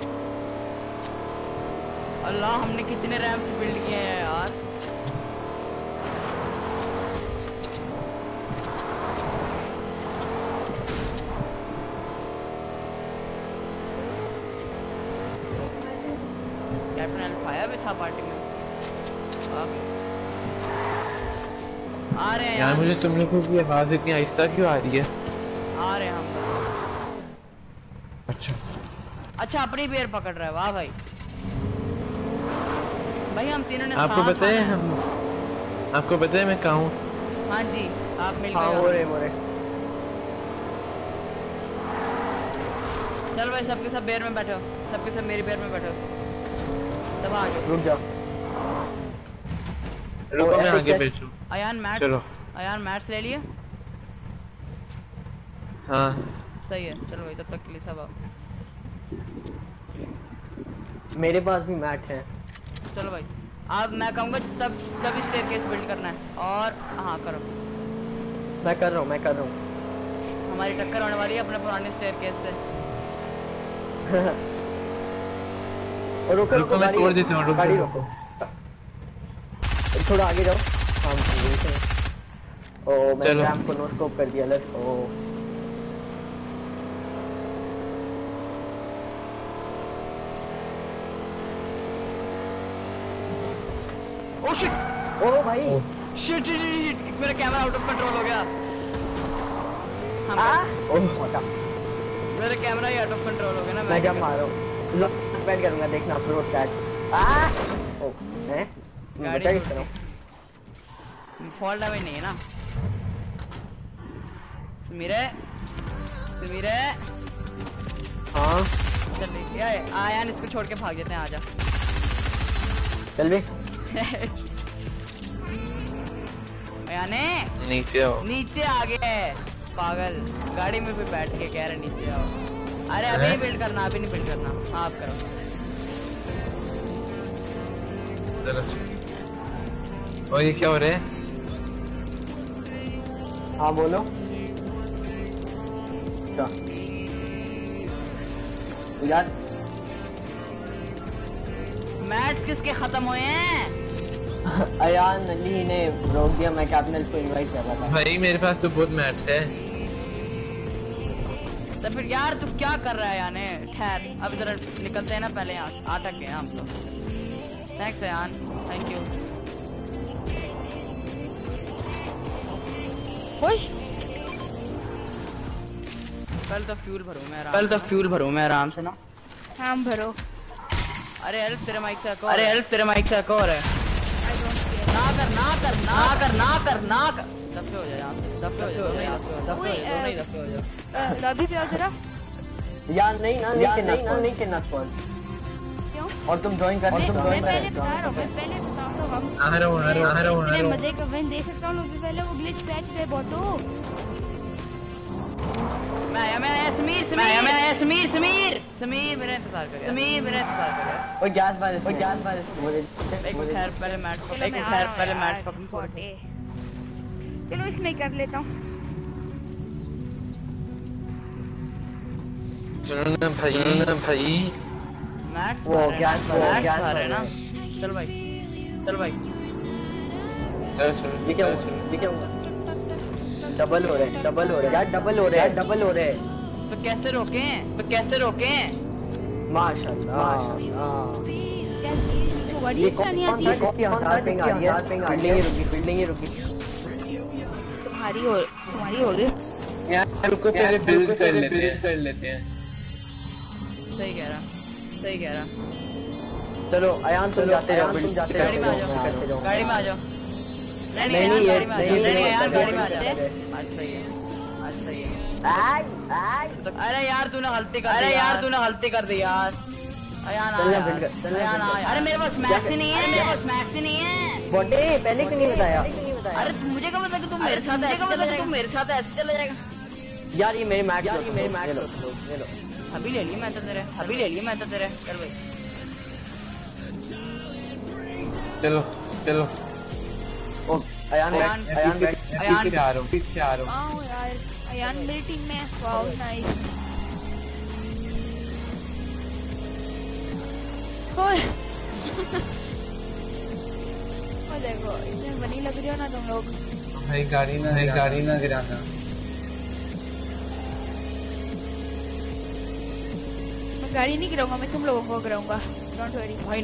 Speaker 1: अल्लाह हमने कितने रैम्स बिल्ड किए हैं यार। कैप्टन अल्फाया भी था पार्टी में। आ रहे हैं
Speaker 4: यार मुझे तुम लोगों की आवाज इतनी आहिस्ता क्यों आ रही है?
Speaker 1: आ रहे हैं हम। अच्छा अपनी बेर पकड़ रहा है, वाह भाई। भाई हम तीनों ने
Speaker 4: आपको
Speaker 1: साथ
Speaker 4: पता है
Speaker 1: आना
Speaker 4: आपको पता है मैं कहाँ हूँ?
Speaker 1: हाँ जी आप मिल
Speaker 2: हाँ
Speaker 1: गए।
Speaker 2: मोरे
Speaker 1: चल भाई सबके सब बेर में बैठो, सबके सब मेरी बेर में बैठो। सब आ जाओ।
Speaker 2: रुक जाओ।
Speaker 4: रुको मैं
Speaker 2: ऐसे
Speaker 4: आगे
Speaker 2: क्या-
Speaker 4: बैठूं।
Speaker 1: चलो अयान मैथ्स ले लिए?
Speaker 4: हाँ
Speaker 1: सही है, चलो भाई तब तक के लिए सब आओ।
Speaker 2: मेरे पास भी मैट है।
Speaker 1: चलो भाई अब मैं कहूँगा तभी स्टेयरकेस बिल्ड करना है। और हाँ करो,
Speaker 2: मैं कर रहा हूँ
Speaker 1: हमारी टक्कर होने वाली है अपने पुराने स्टेयरकेस से।
Speaker 2: और रुको
Speaker 4: मैं तोड़ देता हूँ।
Speaker 2: गाड़ी रोको, थोड़ा आगे जाओ। हम ओ मैंने
Speaker 4: चलो।
Speaker 2: रैम को नो स्कोप कर दिया। लेट्स ओ
Speaker 1: ओ शिट,
Speaker 2: ओ भाई
Speaker 1: शिट मेरा कैमरा आउट ऑफ कंट्रोल हो गया।
Speaker 2: आ ओ मोटा
Speaker 1: मेरा कैमरा ही आउट ऑफ कंट्रोल हो गया ना।
Speaker 2: मैं जब मारो लॉक बैठ करूंगा, देखना प्रो स्टैट। आ ओ हैं
Speaker 1: गाड़ी
Speaker 2: गाड़ी करो।
Speaker 1: फॉल डैमेज नहीं है ना? समीरे
Speaker 2: हाँ
Speaker 1: चल आयान इसको छोड़ के भाग जाते हैं, आजा।
Speaker 2: चल बे।
Speaker 1: आयाने
Speaker 4: नीचे आओ।
Speaker 1: नीचे आ गए पागल, गाड़ी में भी बैठ के कह रहे नीचे आओ। अरे अभी नहीं बिल्ड करना, अभी नहीं बिल्ड करना। हाँ आप करो।
Speaker 4: और ये क्या हो रहा है?
Speaker 2: हाँ बोलो। क्या यार
Speaker 1: मैट्स किसके खत्म हुए हैं?
Speaker 2: अयान अली ने रोक दिया, मैं कैप्टन को इनवाइट कर रहा था।
Speaker 4: भाई मेरे पास तो बहुत मैच है।
Speaker 1: तो फिर यार तू क्या कर रहा है याने? ठहर अब जरा निकलते हैं ना पहले, यहाँ अटक गए हम तो। थैंक्स यान, थैंक यू। खुश पहले तो फ्यूल भरूं मैं आराम से ना।
Speaker 5: हाँ भरो।
Speaker 1: अरे हेल्प तेरे माइक से एक और है। ना कर दफे हो जा यहाँ से, दफे हो जा
Speaker 5: लॉबी पे आओ जरा।
Speaker 2: यार नहीं करना स्पॉन।
Speaker 5: क्यों?
Speaker 2: और तुम ज्वाइन कर
Speaker 5: मैं पहले बता रहा हूँ तो हम
Speaker 4: आ रहा हूँ।
Speaker 5: इतने मजे का विन दे सकता हूँ। लॉबी पहले वो ग्लिच पैच पे बोटो।
Speaker 1: मैं आया समीर मेरा इंतजार कर।
Speaker 2: ओए गैस बारिश मुझे
Speaker 1: एक खैर पहले मैच पकड़
Speaker 5: बोटे। चलो इसमें कर लेता हूँ।
Speaker 4: सुनो ना भाई।
Speaker 1: मैच
Speaker 2: वो गैस
Speaker 1: है ना। चल भाई
Speaker 2: ये क्या हुआ? डबल हो रहे हैं यार, डबल हो रहे हैं
Speaker 1: तो कैसे रोकें
Speaker 2: माशाल्लाह।
Speaker 5: क्या चीज को गाड़ी
Speaker 2: ये
Speaker 5: चलानी आती है?
Speaker 2: कौन सा पिंग आ रही है? फील्डिंग ही रुकी।
Speaker 5: तुम्हारी हो गई।
Speaker 3: यार रुको तेरे बिल्ड कर लेते हैं।
Speaker 1: सही कह रहा
Speaker 2: चलो अयान तुम जाते जाओ,
Speaker 1: गाड़ी में आ जाओ नहीं यार गाड़ी में आ जा। आज सही है अरे यार तूने गलती कर दी यार। अयान अरे मेरे पास मैक्स ही नहीं है
Speaker 2: बॉडी पहले क्यों नहीं बताया?
Speaker 1: अरे मुझे क्या पता कि तुम मेरे साथ ऐसे चला जाएगा
Speaker 2: यार ये मेरे मैक्स ले लो।
Speaker 1: अभी ले लिए मैं तो तेरे चल भाई
Speaker 3: चलो
Speaker 2: ओ अयान
Speaker 3: पीछे आ रहा हूँ
Speaker 5: आओ यार, अयान मेरी टीम में। Wow nice. ओए ओ देखो इसमें बनी लग रही हो ना तुम लोग।
Speaker 3: भाई गाड़ी ना गिराना।
Speaker 5: मैं गाड़ी नहीं गिराऊंगा, मैं तुम लोगों को गिराऊंगा। Don't worry.
Speaker 1: भाई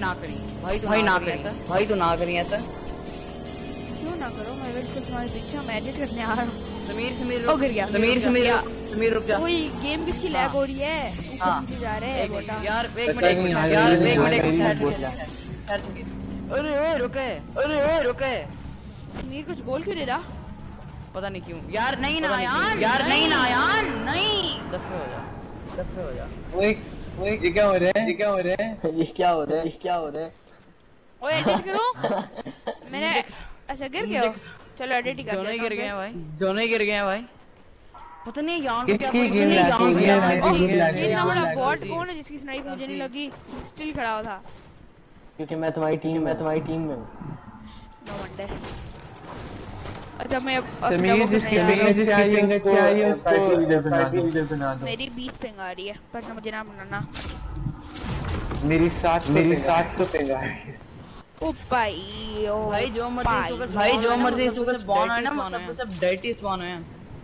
Speaker 1: तू ना करी ऐसा
Speaker 5: क्यों ना करो, मैं वेट कर तुम्हारे पीछे, मैं एडिट करने आ रहा हूँ।
Speaker 1: समीर
Speaker 5: ओ गिर गया।
Speaker 1: समीर रुक जा।
Speaker 5: कोई गेम किसकी लैग हो रही है?
Speaker 1: हाँ।
Speaker 5: ऊपर से जा रहे हैं बेटा।
Speaker 1: यार एक
Speaker 3: पता नहीं
Speaker 1: मिनट
Speaker 3: यार,
Speaker 1: एक मिनट
Speaker 3: बोल
Speaker 1: अरे रुके
Speaker 5: समीर कुछ बोल क्यों नहीं रहा?
Speaker 1: पता नहीं क्यों यार। नहीं ना यार नहीं दफे हो जा।
Speaker 3: ओए ये क्या हो रहा है?
Speaker 5: ओए एडिट करो। मैंने अच्छा गिर गया हो? चलो एडिट ही कर
Speaker 1: दोनों ही
Speaker 5: देता
Speaker 1: गिर
Speaker 5: हूँ
Speaker 1: गए हैं भाई। पता नहीं यार क्या
Speaker 3: किसकी गेम लगी?
Speaker 5: ये इतना बड़ा बॉट कौन है जिसकी स्नाइप मुझे नहीं लगी? स्टिल खड़ा हुआ था।
Speaker 2: क्योंकि मैं तुम्हारी टीम में हूँ।
Speaker 5: No wonder. अच्छा मैं
Speaker 3: समीर जिसकी पिंग चाहिए उसको इधर बना दो।
Speaker 5: मेरी 20 पिंग आ रही है, पर मुझे ना बनाना।
Speaker 3: मेरी 700 पिंग आ रही है।
Speaker 5: ओ भाई ओ
Speaker 1: भाई जो मर्जी सुगर स्पॉन है ना, मतलब सब डर्टी स्पॉन है।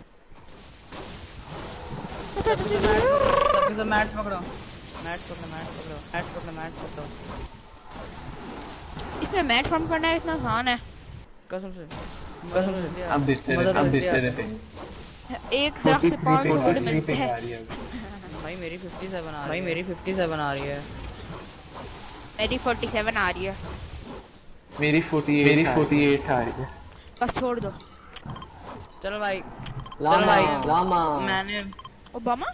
Speaker 1: सब मैट पकड़ो।
Speaker 5: इसमें मैच फॉर्म करना है इतना आसान है
Speaker 1: कसम से
Speaker 3: अब बिस्तर पे
Speaker 5: एक दरख्त से 5 वुड मिलते हैं।
Speaker 1: भाई मेरी 57 आ रही है।
Speaker 5: मेरी 47 आ रही है।
Speaker 3: मेरी 48 आ रही है।
Speaker 5: बस छोड़ दो।
Speaker 1: चलो भाई
Speaker 2: लामा
Speaker 1: मैंने
Speaker 5: ओबामा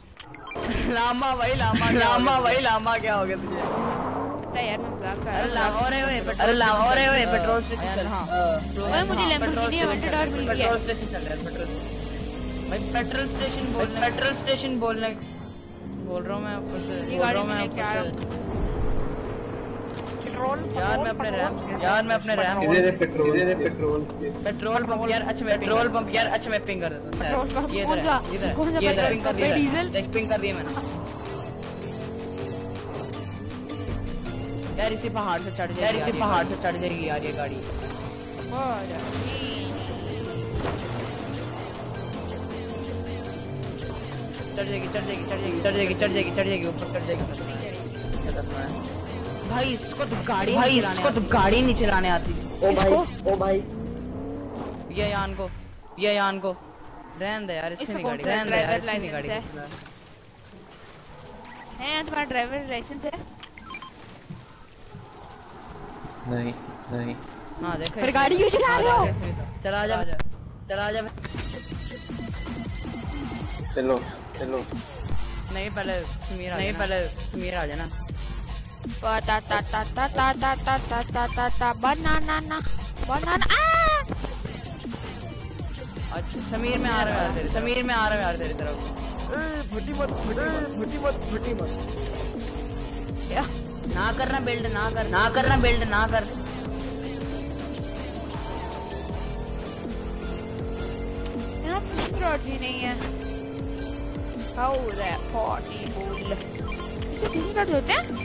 Speaker 1: लामा क्या हो गया तुझे?
Speaker 5: पता है यार मैं मजाक कर
Speaker 1: अरे
Speaker 5: रहा हूँ।
Speaker 1: Petrol station. हाँ
Speaker 5: ओए मुझे लैम्बोर्गिनी अवेंटडोर मिल गया।
Speaker 1: पेट्रोल स्टेशन चल रहा है। भाई पेट्रोल स्टेशन बोल रहा हूँ मैं ऊपर से।
Speaker 5: ये गाड़ी में लेके आ रहा हूँ।
Speaker 1: यार मैं अपने रैम
Speaker 3: इधर है पेट्रोल
Speaker 1: पेट्रोल पंप यार अच्छा मैं पिंग कर देता
Speaker 5: पेट्रोल पंप
Speaker 1: हूँ।
Speaker 5: कौन सा पेट्रोल पंप है? डीजल
Speaker 1: पिंग कर दिया मैंने यार। इसी पहाड़ से चढ़ जाएगी यार ये गाड़ी। चढ़ जाएगी ऊपर चढ़ जाएगी। भाई इसको तो गाड़ी नहीं चलाने आती।
Speaker 2: ओ भाई
Speaker 1: ये यान को रहने दे यार। इससे नहीं गाड़ी
Speaker 5: ड्राइवर लाइसेंस है तुम्हारा? ड्राइवर लाइसेंस है?
Speaker 3: नहीं
Speaker 1: हाँ देखो
Speaker 5: पर गाड़ी क्यों चला रहे हो?
Speaker 1: चला जा
Speaker 3: चलो
Speaker 1: नहीं पहले समीर आ जाना।
Speaker 5: बनाना
Speaker 1: अच्छा समीर में आ रहा है यार तेरी तरफ। फटी मत ना करना बिल्ड ना कर।
Speaker 5: यहाँ फिश रॉड ही नहीं है। How that possible? इसे फिश रॉड होते हैं?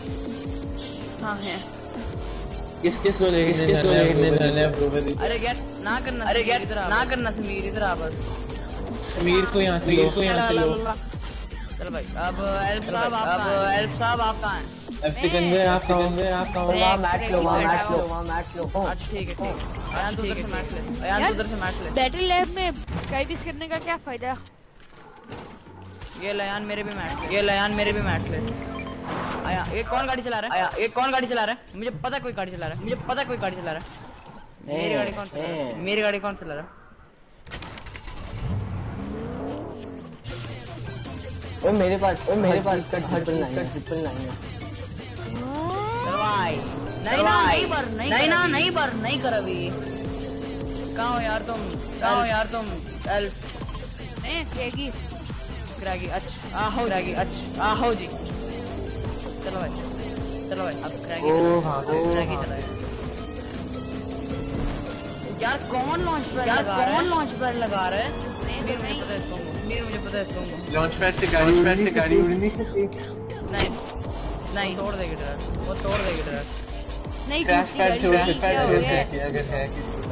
Speaker 5: हाँ है।
Speaker 3: किस को लेके जाना है?
Speaker 1: अरे यार ना करना अरे यार ना करना समीर इधर आ बस
Speaker 4: समीर को यहाँ से लो
Speaker 1: चल भाई अब एल्फ साहब आप कहाँ हैं
Speaker 4: अब सिकंदर आप कहाँ
Speaker 2: वहाँ मैच लो
Speaker 1: अच्छा ठीक है अयान तू उधर से मैच ले
Speaker 5: बैटल लैब में स्काई बीस करने का क्या फायदा?
Speaker 1: ये लयान मेरे भी मैच ले आया ये कौन गाड़ी चला रहा है मुझे पता कोई गाड़ी चला रहा है मेरी गाड़ी कौन चला रहा है
Speaker 2: ओए मेरे पास इसका ट्रिपल लाइन है
Speaker 1: भाई नहीं कर अभी कहाँ हो यार तुम एल्फ क्रैगी अच्छा आओ जी चलो भाई अब क्रैगी चलाए यार कौन लॉन्च पैड लगा रहा है मुझे पता है इसको
Speaker 4: लॉन्च पैड से गाड़ी उड़नी
Speaker 1: नहीं तोड़ देगी ट्रक वो तोड़ देगी ट्रक
Speaker 5: नहीं
Speaker 4: क्रैश पैड छोड़ अगर है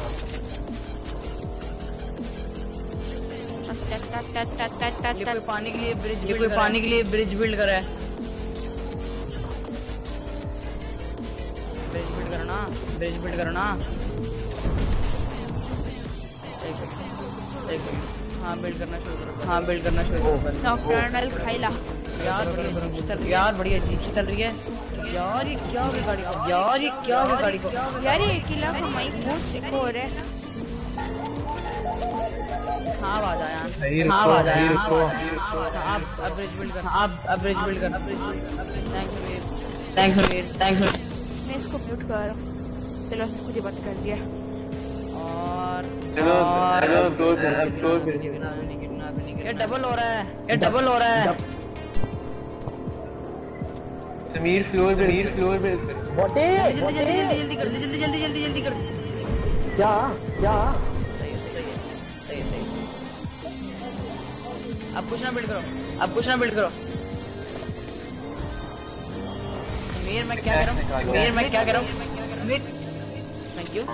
Speaker 1: ये कोई पानी के लिए ब्रिज बिल्ड कर रहा है ब्रिज बिल्ड करना एक हाँ बिल्ड करना शुरू करो
Speaker 5: नॉकटर्नल खाइला
Speaker 1: यार बढ़िया जीप चल रही है यार ये क्या हो गई गाड़ी को
Speaker 5: यार ये किला का माइक बहुत सिक हो रहा है।
Speaker 1: हाँ आवाज आया आप ब्रिज बिल्ड कर थैंक्स
Speaker 5: मैं इसको म्यूट कर रहा हूँ। चलो कुछ बंद कर दिया
Speaker 1: और
Speaker 4: चलो
Speaker 1: ये डबल हो रहा है
Speaker 4: समीर फ्लोर पे
Speaker 1: जल्दी कर
Speaker 2: क्या
Speaker 1: अब कुछ ना बिल्ड करो मीर मैं क्या कर रहा हूँ थैंक यू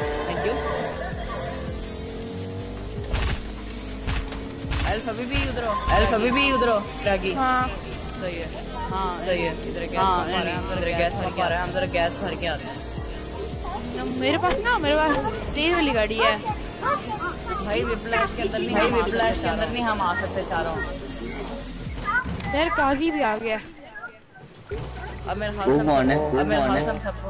Speaker 1: एल्फ अभी भी उधर हो क्रैगी
Speaker 5: हाँ
Speaker 1: सही है इधर गैस भर के आते हैं
Speaker 5: मेरे पास तेज वाली गाड़ी है
Speaker 1: भाई विप्लैश के अंदर नहीं हम आ सकते चारों
Speaker 5: यार काजी भी आ गया
Speaker 1: अब मेरे ख्याल हम सबको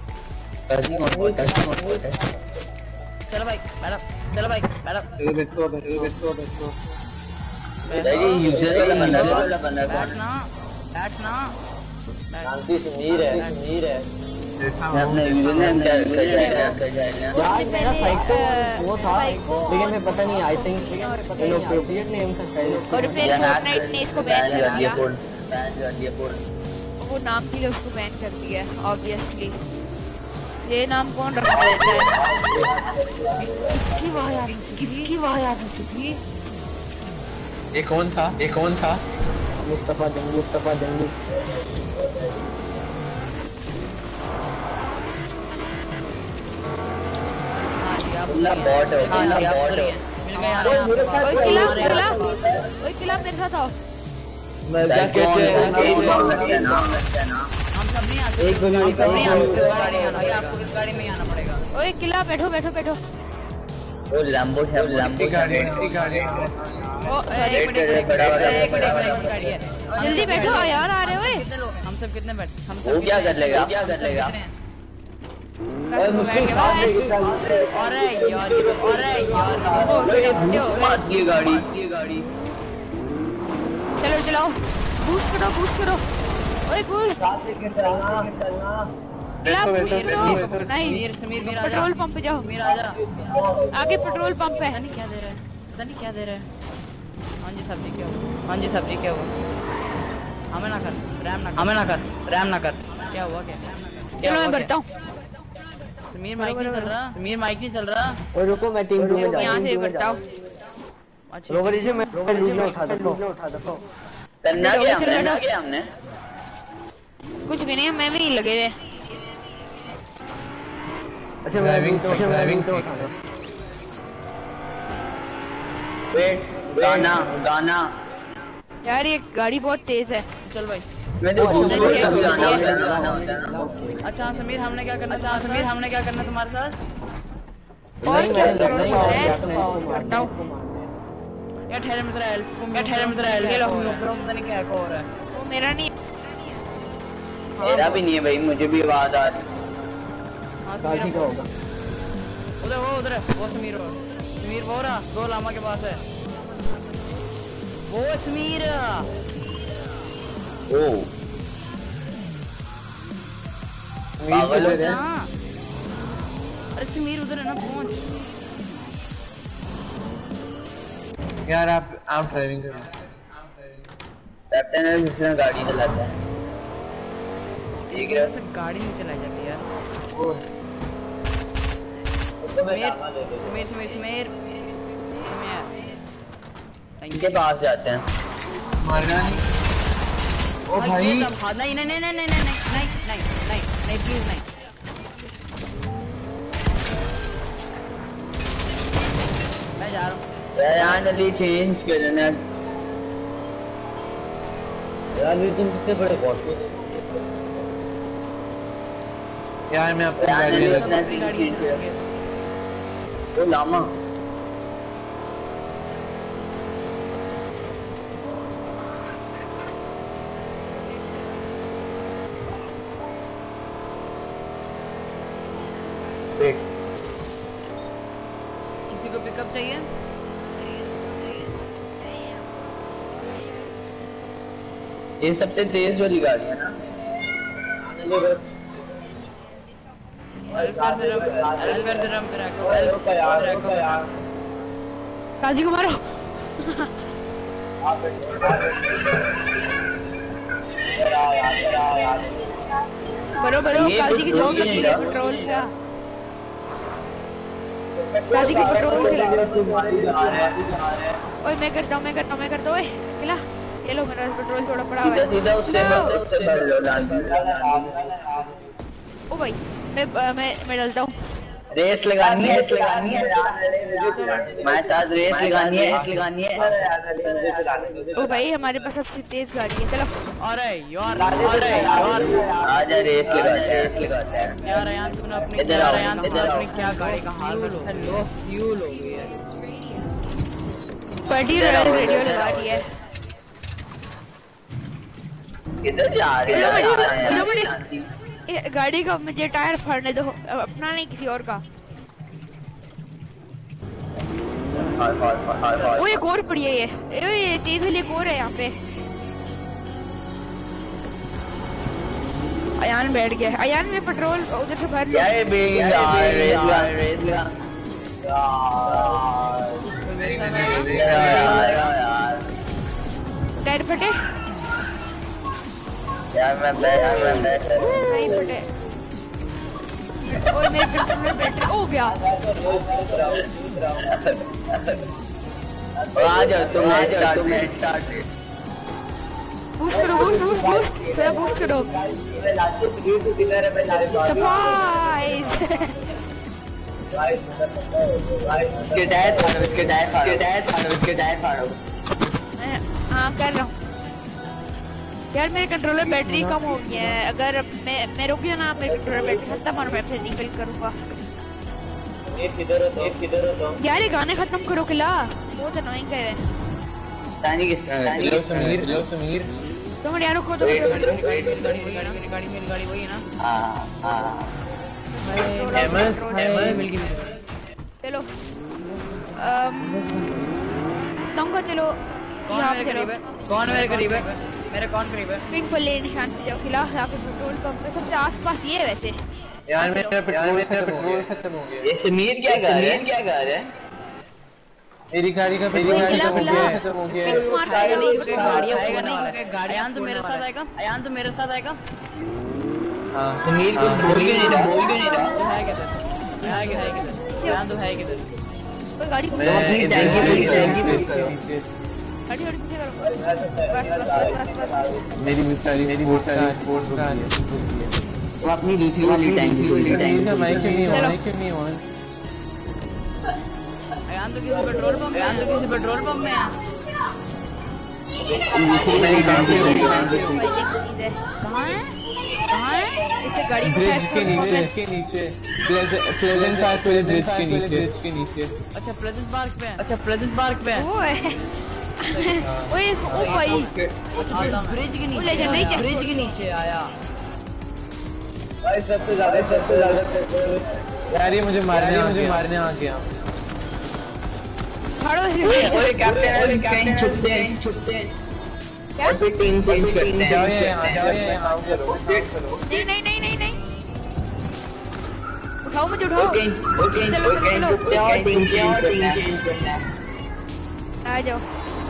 Speaker 1: चलो भाई मैडम
Speaker 4: बैठो
Speaker 3: ये यूजर वाला बंदा
Speaker 1: बैठना
Speaker 2: शांति से नीर है
Speaker 3: हमने यूजर नेम क्या कर जाएगा
Speaker 2: यार मेरा साइको वो था लेकिन मैं पता नहीं आई थिंक इनअप्रोप्रिएट नेम था शायद
Speaker 5: और फिर फोर्टनाइट ने इसको बैन कर दिया
Speaker 3: पोल
Speaker 5: वो नाम के लिए उसको बैन कर दिया ऑब्वियसली। ये नाम कौन रखा देता है? किसकी वाह याद नहीं।
Speaker 4: ये कौन था
Speaker 2: मुस्तफा जंगी
Speaker 3: ना बॉट है
Speaker 5: ओए किला मेरे साथ आओ।
Speaker 3: नाम रखते हैं
Speaker 1: हम सब नहीं आते
Speaker 2: एक गाड़ी
Speaker 1: आपको इस गाड़ी में आना पड़ेगा
Speaker 5: ओए किला बैठो
Speaker 3: वो लैम्बो गाड़ी
Speaker 5: ओ जल्दी बैठो यार आ रहे हो
Speaker 1: हम सब कितने बैठ
Speaker 3: वो क्या कर लेगा
Speaker 2: मुश्किल
Speaker 1: अरे यार
Speaker 3: ये गाड़ी
Speaker 5: चलो चलाओ बूस्ट करो ओए बूस्ट नहीं
Speaker 1: समीर
Speaker 5: पेट्रोल पंप पे जाओ आगे पेट्रोल पंप है
Speaker 1: पता नहीं क्या दे रहा है हाँ जी सब्जी क्या हुआ हमें ना कर रैम ना कर क्या हुआ
Speaker 5: चलो मैं बढ़ता हूँ।
Speaker 1: समीर माइक नहीं चल रहा
Speaker 2: और रुको मैं टीम 2 में जाता हूँ
Speaker 5: यहाँ से बढ़ता हूँ।
Speaker 1: अच्छा
Speaker 2: रोवर जी मैं लूट में उठा दो
Speaker 3: करना क्या हमने
Speaker 5: कुछ भी नहीं मैं भी लगे हुए।
Speaker 2: अच्छा ड्राइविंग तो उठा दो
Speaker 4: वेट गाना गाना
Speaker 5: यार ये गाड़ी बहुत तेज है।
Speaker 1: चल भाई।
Speaker 4: मैं तो गाना होता है।
Speaker 1: अच्छा समीर हमने क्या करना तुम्हारे साथ?
Speaker 5: और
Speaker 2: नहीं,
Speaker 5: क्या
Speaker 2: मैंने
Speaker 5: करोगे
Speaker 2: लगता है
Speaker 5: यार?
Speaker 2: आपने इसको
Speaker 5: बताओ।
Speaker 1: यार ठहरे मित्र हेल्प ये लो पता नहीं क्या हो रहा है।
Speaker 5: वो मेरा नहीं।
Speaker 4: मेरा भी नहीं है भाई, मुझे भी आवाज आ रही।
Speaker 1: हाँ
Speaker 2: काशी का होगा।
Speaker 1: उधर है वो समीर वो रहा दो लामा के पास है वो समीर।
Speaker 4: ओ पागल हो गया।
Speaker 1: हाँ अरे समीर उधर है ना पहुंच।
Speaker 3: यार आप ड्राइविंग करो।
Speaker 4: कैप्टन है दूसरा गाड़ी चलाता है। ठीक है
Speaker 1: गाड़ी नहीं चलाई जाती यार। समीर
Speaker 4: इनके पास जाते हैं।
Speaker 3: मारना नहीं। ओ भाई
Speaker 1: नहीं प्लीज नहीं। मैं जा रहा हूँ
Speaker 4: यार जल्दी चेंज कर देना।
Speaker 2: यार ये तुम कितने बड़े बॉस हो।
Speaker 3: यार मैं अपनी
Speaker 4: यार
Speaker 3: गाड़ी
Speaker 4: जल्दी
Speaker 3: में
Speaker 4: अपना
Speaker 1: गाड़ी
Speaker 4: चेंज कर। ओ लामा
Speaker 1: किसी को पिकअप चाहिए?
Speaker 4: ये सबसे तेज वाली गाड़ी है ना।
Speaker 5: काजी को मारो। बरो काजी की जॉब लगी है पेट्रोल का। काजी की पेट्रोल से ओए मैं करता हूँ ओए खिला ये लो मेरा पेट्रोल थोड़ा पड़ा हुआ है।
Speaker 4: सीधा उससे भर लो लाल।
Speaker 5: ओ भाई मैं डलता हूँ।
Speaker 4: रेस लगानी है हमारे साथ रेस लगानी है
Speaker 5: ओ भाई हमारे पास सबसे तेज गाड़ी है चलो।
Speaker 1: अरे यार
Speaker 4: आजा रेस लगाते हैं।
Speaker 1: यार यार तूने अपनी
Speaker 4: इधर आओ,
Speaker 1: इधर अपनी क्या गाड़ी का हाल रखा है। लो फ्यूल हो गई है।
Speaker 5: बड़ी रेडियो लगा दी है।
Speaker 4: किधर जा रहे
Speaker 5: हेलो,
Speaker 4: हैं?
Speaker 5: ये गाड़ी का मुझे टायर फाड़ने दो अपना नहीं किसी और का। ओ एक और पड़ी है ये तेज वाली एक और है यहाँ पे। अयान बैठ गया है। अयान में पेट्रोल उधर से भर लो।
Speaker 4: यार ये रेस लगा
Speaker 5: टायर फटे
Speaker 4: यार मैं
Speaker 5: नहीं फटे। ओए मेरे पेट्रोल में बैटरी हो गया।
Speaker 4: आ जाओ तुम स्टार्ट
Speaker 5: बूस्ट करो बूस्ट थोड़ा बूस्ट करो। सरप्राइज।
Speaker 4: इसके टायर फाड़ो।
Speaker 5: हाँ कर रहा हूँ यार। मेरे कंट्रोलर बैटरी कम हो गई है। अगर मैं रुक गया ना मेरे कंट्रोलर बैटरी खत्म और मैं फिर रिफिल करूंगा। यार ये गाने खत्म करो किला बहुत अनोइंग है।
Speaker 4: तानी किस तरह
Speaker 3: हेलो समीर
Speaker 5: तुम यार रुको तो
Speaker 1: मेरी गाड़ी वही है ना। चलो तुम को चलो यहाँ पे चलो। कौन मेरे करीब है?
Speaker 5: पिंक पर ले निशान पे जाओ खिला। यहाँ पे पेट्रोल पंप है सबसे आसपास ये है वैसे।
Speaker 3: यार मेरा पेट्रोल खत्म हो गया।
Speaker 4: ये समीर क्या कर रहा है?
Speaker 3: मेरी गाड़ी का खत्म हो गया।
Speaker 1: अयान तो मेरे साथ आएगा।
Speaker 3: हाँ
Speaker 4: समीर को बोल भी नहीं रहा।
Speaker 1: अयान तो है किधर?
Speaker 5: कोई गाड़ी को
Speaker 3: मैं
Speaker 4: टैंकी
Speaker 5: गाड़ी पीछे करो। बस
Speaker 3: मेरी बहुत सारी स्पोर्ट्स का
Speaker 4: वो अपनी दूसरी वाली टैंकी
Speaker 3: माइक क्यों नहीं ऑन?
Speaker 1: अयान अयान तो किसी पेट्रोल पंप में, अयान तो किसी पेट्रोल पंप में है। कहाँ है? कहाँ है?
Speaker 5: इसे गाड़ी
Speaker 4: ब्रिज के नीचे प्लेजेंट पार्क पे, ब्रिज के नीचे।
Speaker 1: अच्छा प्लेजेंट पार्क पे, अच्छा प्लेजेंट पार्क पे।
Speaker 5: ओए ओए ओ भाई
Speaker 1: ब्रिज के नीचे, ब्रिज के नीचे आया।
Speaker 2: भाई सबसे ज्यादा
Speaker 4: यार ये मुझे मारने आ गया।
Speaker 5: खड़ो
Speaker 2: ओए कैप्टन छुपते हैं
Speaker 5: क्या?
Speaker 2: अभी टीम चेंज करते हैं।
Speaker 4: जाओ ये आओ करो।
Speaker 5: नहीं उठाओ मुझे, उठाओ।
Speaker 2: ओके
Speaker 5: चलो
Speaker 2: टीम चेंज करना है।
Speaker 5: आ जाओ।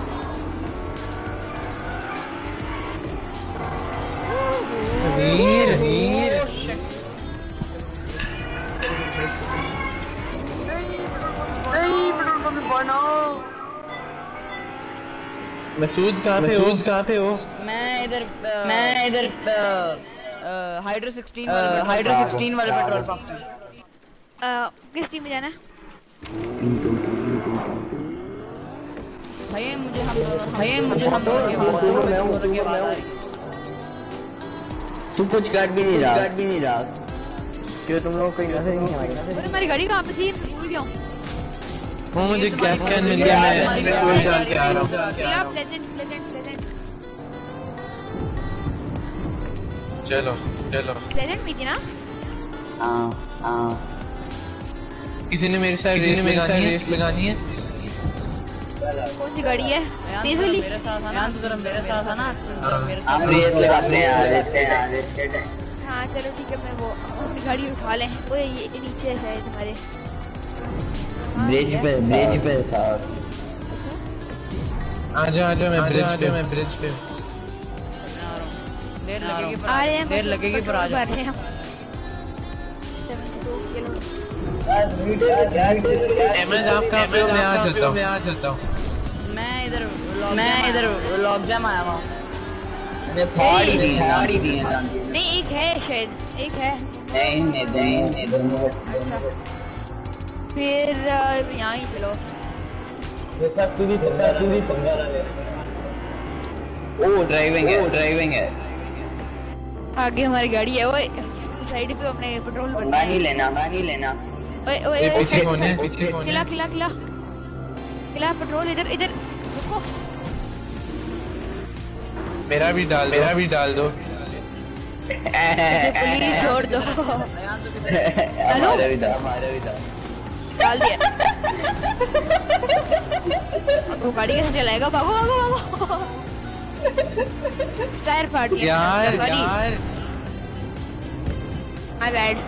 Speaker 4: हीर मसूद कहाँ पे हो?
Speaker 1: मैं इधर हाइड्रो 16 वाले पेट्रोल पंप में।
Speaker 5: किस टीम में जाना है?
Speaker 1: भैया मुझे हम दोनों की आवाज आ रही।
Speaker 2: तू कुछ कर भी नहीं रहा क्यों? तुम लोग कोई नजर नहीं आई।
Speaker 5: अरे हमारी गाड़ी कहाँ पे थी? भूल गया हूँ।
Speaker 4: वो मुझे गैस कैन मिल गया, मैं पेट्रोल डाल के आ रहा हूँ।
Speaker 5: प्लेजेंट
Speaker 4: चलो
Speaker 5: प्लेजेंट भी थी ना?
Speaker 2: हाँ
Speaker 4: किसी ने मेरे साथ रेस लगानी है।
Speaker 5: कौन सी गाड़ी है? तेज वाली?
Speaker 1: मेरे साथ आना, तो जरा मेरे साथ आना।
Speaker 2: हम रेस लगाते हैं यार।
Speaker 5: हाँ चलो ठीक है, मैं वो अपनी गाड़ी उठा लें। ओए ये नीचे है तुम्हारे।
Speaker 2: ब्रिज पे था।
Speaker 4: आजा मैं ब्रिज पे।
Speaker 1: देर लगेगी पर आ जा।
Speaker 4: अहमद आप कहाँ पे हो? मैं आ चलता हूँ।
Speaker 1: मैं इधर लॉक जैम आया हुआ।
Speaker 2: फाड़ी दी है।
Speaker 5: नहीं एक है शायद, एक है।
Speaker 2: नहीं दोनों।
Speaker 5: फिर यहाँ ही चलो।
Speaker 2: ओ ड्राइविंग है।
Speaker 5: आगे हमारी गाड़ी है। ओए साइड पे अपने पेट्रोल भरना
Speaker 2: नहीं लेना।
Speaker 5: ओए
Speaker 4: पीछे कौन है?
Speaker 5: खिला पेट्रोल। इधर रुको।
Speaker 4: मेरा भी डाल दो।
Speaker 5: प्लीज छोड़ दो।
Speaker 2: हमारे भी था।
Speaker 5: डाल दिया। तो गाड़ी कैसे चलाएगा? भागो। टायर फाट गया
Speaker 4: यार
Speaker 5: my bad.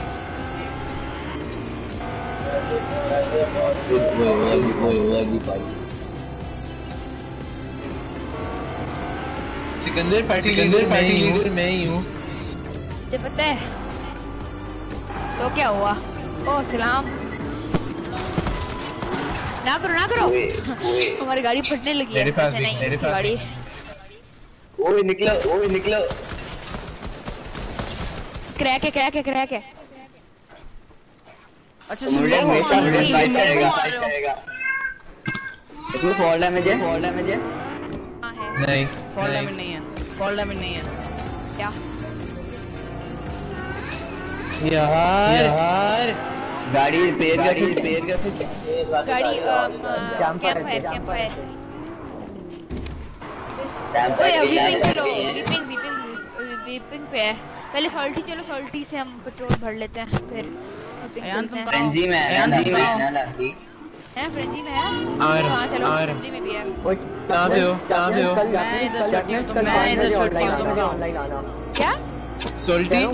Speaker 4: Sikandar party leader मैं ही हूँ।
Speaker 5: मुझे पता है। तो क्या हुआ? ओ सलाम। ना करो। हमारी गाड़ी फटने लगी है।
Speaker 4: मेरे पास
Speaker 5: नहीं गाड़ी।
Speaker 2: ओए निकलो।
Speaker 5: क्रैक है।
Speaker 1: अच्छा
Speaker 2: इसमें फॉल्ट डैमेज है।
Speaker 5: हाँ है।
Speaker 4: नहीं
Speaker 1: फॉल डैमेज नहीं है।
Speaker 5: क्या?
Speaker 4: यार
Speaker 2: गाड़ी रिपेयर कैसे?
Speaker 5: गाड़ी कैंप है। ओए वीपिंग पे है। पहले सॉल्टी से हम पेट्रोल भर लेते हैं, फिर
Speaker 2: फ्रेंजी में है ना लड़की?
Speaker 5: है फ्रेंजी में है।
Speaker 4: और
Speaker 5: हाँ चलो फ्रेंजी में भी है।
Speaker 4: कहाँ पे हो?
Speaker 1: मैं इधर छुट्टी हूँ।
Speaker 2: ऑनलाइन आना।
Speaker 5: क्या?
Speaker 4: सोल्टी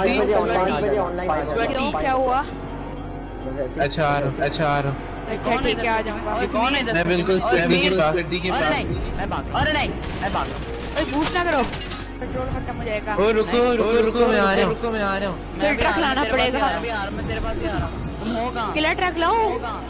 Speaker 5: क्यों क्या हुआ?
Speaker 4: अच्छा आ रहा हूँ।
Speaker 5: अच्छा ठीक है आ जाऊंगा।
Speaker 1: कौन है इधर?
Speaker 4: मैं बिल्कुल गड्डी के पास
Speaker 1: अरे नहीं मैं भाग।
Speaker 5: ओए पूछ ना करो, पेट्रोल खत्म हो जाएगा।
Speaker 4: ओ रुको मैं आ रहा हूँ।
Speaker 5: फिर ट्रक लाना पड़ेगा।
Speaker 1: मैं तेरे पास ही आ रहा हूँ। तुम हो कहाँ?
Speaker 5: किला ट्रक लाओ।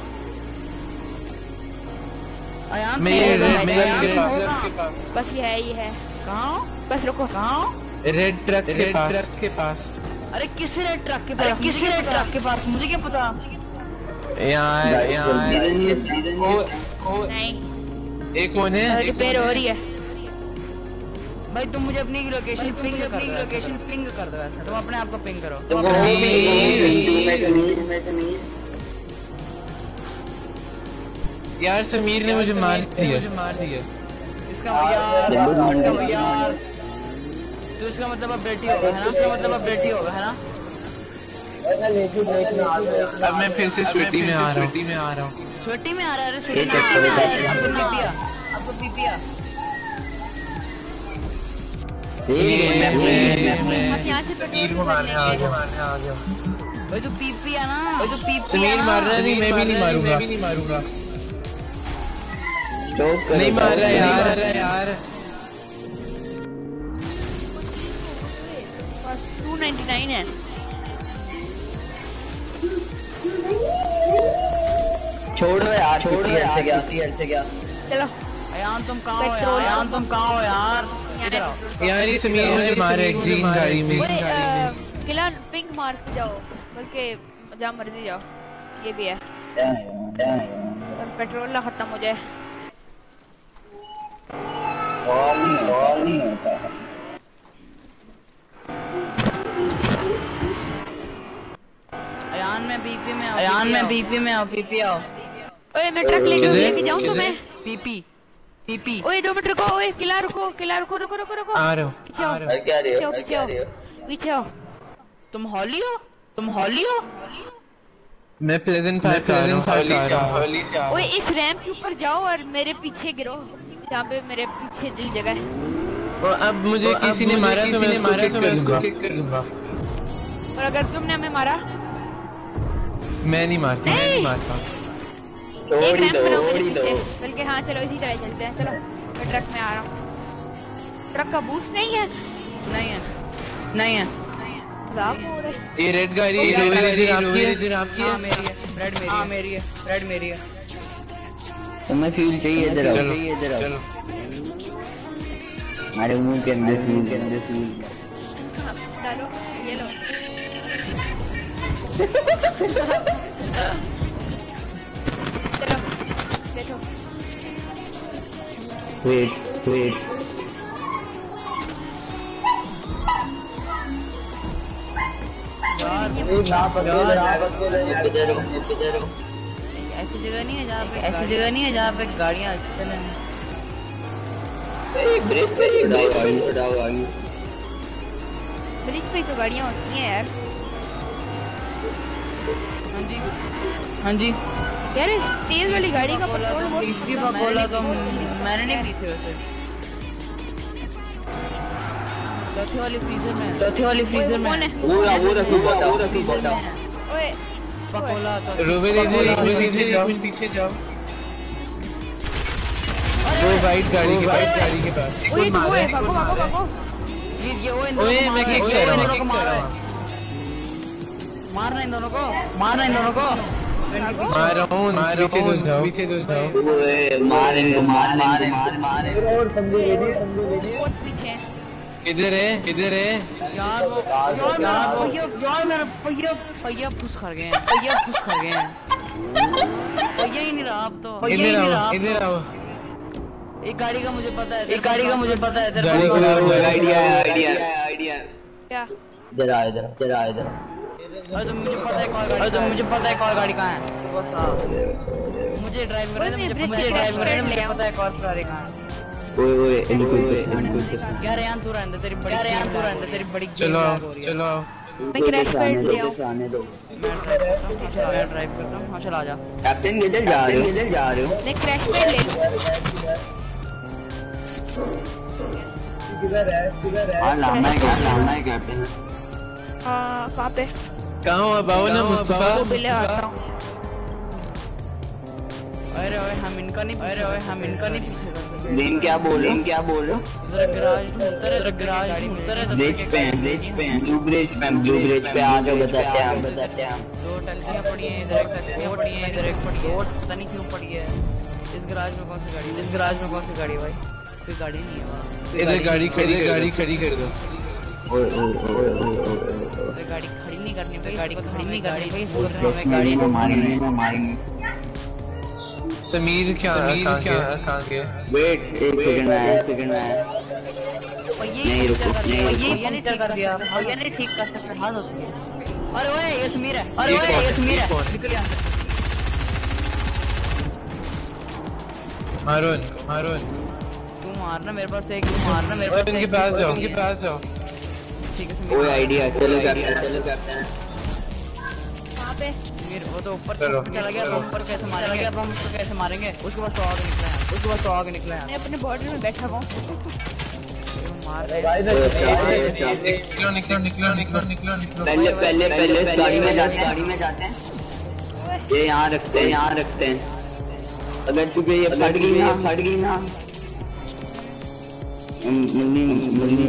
Speaker 4: मैं के पास।
Speaker 5: बस ये है।
Speaker 1: कहाँ?
Speaker 5: बस रुको।
Speaker 1: कहाँ?
Speaker 4: रेड ट्रक के पास।
Speaker 1: अरे किस रेड ट्रक के पास? मुझे क्या पता?
Speaker 4: यार
Speaker 5: नहीं
Speaker 4: एक कौन है?
Speaker 5: रिपेयर हो रही है।
Speaker 1: भाई तुम मुझे अपनी लोकेशन पिंग कर दो ऐसा। तुम अपने आप को पिंग करो।
Speaker 4: यार समीर ने मुझे मार दिया।
Speaker 1: इसका यार तो इसका मतलब अब बेटी होगा है ना? है ना?
Speaker 4: अब मैं फिर से स्वीटी में आ रहा हूँ।
Speaker 1: स्वेटी में आ रहा है। अरे स्वेटी में अब तो पीपिया
Speaker 5: हम यहाँ से
Speaker 4: समीर को मारने आ गया।
Speaker 1: भाई तो पीपिया ना।
Speaker 4: समीर मार रहा नहीं, मैं भी नहीं मारूंगा। नहीं मार रहा यार।
Speaker 5: 299 है।
Speaker 2: छोड़ो यार से क्या
Speaker 5: चलो
Speaker 1: अयान तुम कहाँ हो यार? इधर आओ।
Speaker 4: यार ये समीर मुझे मारे ग्रीन गाड़ी में।
Speaker 5: किला पिंक मार के जाओ, बल्कि जहाँ मर्जी जाओ। ये भी है और पेट्रोल ना खत्म हो जाए।
Speaker 2: और नहीं होता।
Speaker 1: अयान में बीपी में आओ।
Speaker 5: ओए मैं ट्रक लेके जाऊँ तुम्हें?
Speaker 1: पीपी
Speaker 5: ओए 2 मिनट रुको। ओए किला रुको।
Speaker 4: आ रहा हूँ।
Speaker 5: पीछे आओ।
Speaker 1: तुम हॉली हो?
Speaker 4: मैं प्लेजेंट पार्क आ रहा हूँ।
Speaker 5: ओए इस रैंप के ऊपर जाओ और मेरे पीछे गिरो, जहाँ पे मेरे पीछे दिल जगह है।
Speaker 4: और अब मुझे किसी ने मारा तो मैं उसको किक कर दूंगा।
Speaker 5: और अगर तुमने हमें मारा?
Speaker 4: मैं नहीं मारता।
Speaker 5: एक रैंप बनाओ मेरे पीछे। बल्कि हाँ चलो इसी तरह चलते हैं। चलो मैं ट्रक में आ रहा हूँ। ट्रक का बूस्ट नहीं है। खराब हो रहा है।
Speaker 4: ये रेड गाड़ी आपकी है?
Speaker 1: रेड मेरी है।
Speaker 2: तुम्हें फ्यूल चाहिए? इधर आओ। हमारे मुंह के अंदर फ्यूल
Speaker 5: डालो ये लो। चलो बैठो।
Speaker 2: वेट
Speaker 1: ऐसी जगह नहीं है जहाँ पे गाड़ियाँ चले।
Speaker 2: ब्रेक से उड़ाओ आगे।
Speaker 5: ब्रिज पे तो गाड़ियाँ होती हैं यार।
Speaker 1: हाँ जी
Speaker 5: यार इस तेज वाली गाड़ी का पेट्रोल बहुत
Speaker 1: बोला तो मैंने नहीं पी थी वैसे। चौथे वाली फ्रीजर में
Speaker 5: कौन है?
Speaker 2: वो रखो बता।
Speaker 5: ओए
Speaker 1: पकोला तो
Speaker 4: रोबे पीछे जाओ। वो वाइट गाड़ी के पास।
Speaker 5: ओए तो ओए भागो।
Speaker 4: ओए मैं किक कर रहा हूँ।
Speaker 1: मारना इन दोनों को।
Speaker 4: मार रहा हूँ। पीछे तो जाओ।
Speaker 2: मार
Speaker 5: बहुत पीछे हैं।
Speaker 4: किधर है?
Speaker 1: यार मेरा पहिया फुस खा गए हैं। पहिया ही नहीं रहा अब तो।
Speaker 4: इधर आओ।
Speaker 1: एक गाड़ी का मुझे पता है।
Speaker 4: गाड़ी को
Speaker 2: आइडिया
Speaker 5: क्या?
Speaker 2: जरा
Speaker 1: अरे तो मुझे पता है कौन गाड़ी कहाँ है। मुझे ड्राइव करना है। मुझे पता है कौन गाड़ी कहाँ है।
Speaker 2: ओए
Speaker 1: यार यार तू रहने दे, तेरी बड़ी
Speaker 4: चलो
Speaker 5: मैं क्रैश पैड ले आऊं।
Speaker 2: आने दो।
Speaker 1: मैं ड्राइव करता हूँ। हाँ चल आ जा।
Speaker 2: कैप्टन किधर जा रहे हो?
Speaker 5: मैं क्रैश पैड ले लूं।
Speaker 2: हाँ लाना है कैप्टन।
Speaker 5: कहाँ पे?
Speaker 4: कहाँ हो अब आओ ना मुस्तफा।
Speaker 5: तो बिले आता हूँ।
Speaker 1: अरे ओए हम इनका नहीं पीछे कर सकते।
Speaker 2: दिन क्या बोल रहे हो?
Speaker 1: जरा गराज
Speaker 2: ब्रिज पे हैं ब्लू ब्रिज पे आ जाओ। बताते हैं हम।
Speaker 1: दो टंकियां पड़ी हैं इधर, एक पड़ी है। पता नहीं क्यों पड़ी है। इस गराज में कौन सी गाड़ी है भाई? कोई गाड़ी नहीं है वहाँ।
Speaker 4: इधर गाड़ी खड़ी कर दो।
Speaker 2: ओए
Speaker 1: गाड़ी खड़ी नहीं करनी भाई, गाड़ी खड़ी नहीं करनी भाई, बोल रहे हैं हमें गाड़ी
Speaker 4: मारेंगे।
Speaker 3: समीर क्या कहाँ गया?
Speaker 4: वेट एक सेकंड में
Speaker 1: और ये
Speaker 4: नहीं, रुको, नहीं,
Speaker 1: ये नहीं ठीक कर दिया, और ये नहीं ठीक कर सकते, हाथ होती है। अरे ओए ये समीर है, अरे ओए ये समीर है, निकल यहाँ से।
Speaker 3: हारून
Speaker 1: तू मारना मेरे पास एक, तू मारना मेरे पास एक,
Speaker 3: उनके पास जाओ।
Speaker 1: ठीक है
Speaker 4: कोई
Speaker 1: समीर।
Speaker 4: आइडिया, चलो करते हैं।
Speaker 5: कहाँ पे?
Speaker 1: समीर वो तो ऊपर
Speaker 3: चलो।
Speaker 1: चला गया, तो ऊपर कैसे मारेंगे, अब हम उसको कैसे मारेंगे? उसके बाद तो आग निकला है,
Speaker 5: मैं अपने बॉर्डर में बैठा हुआ हूँ।
Speaker 1: मार
Speaker 3: निकलो।
Speaker 4: पहले गाड़ी में जाते हैं। ये यहाँ रखते हैं। अगर तुझे ये फट गई ना मुन्नी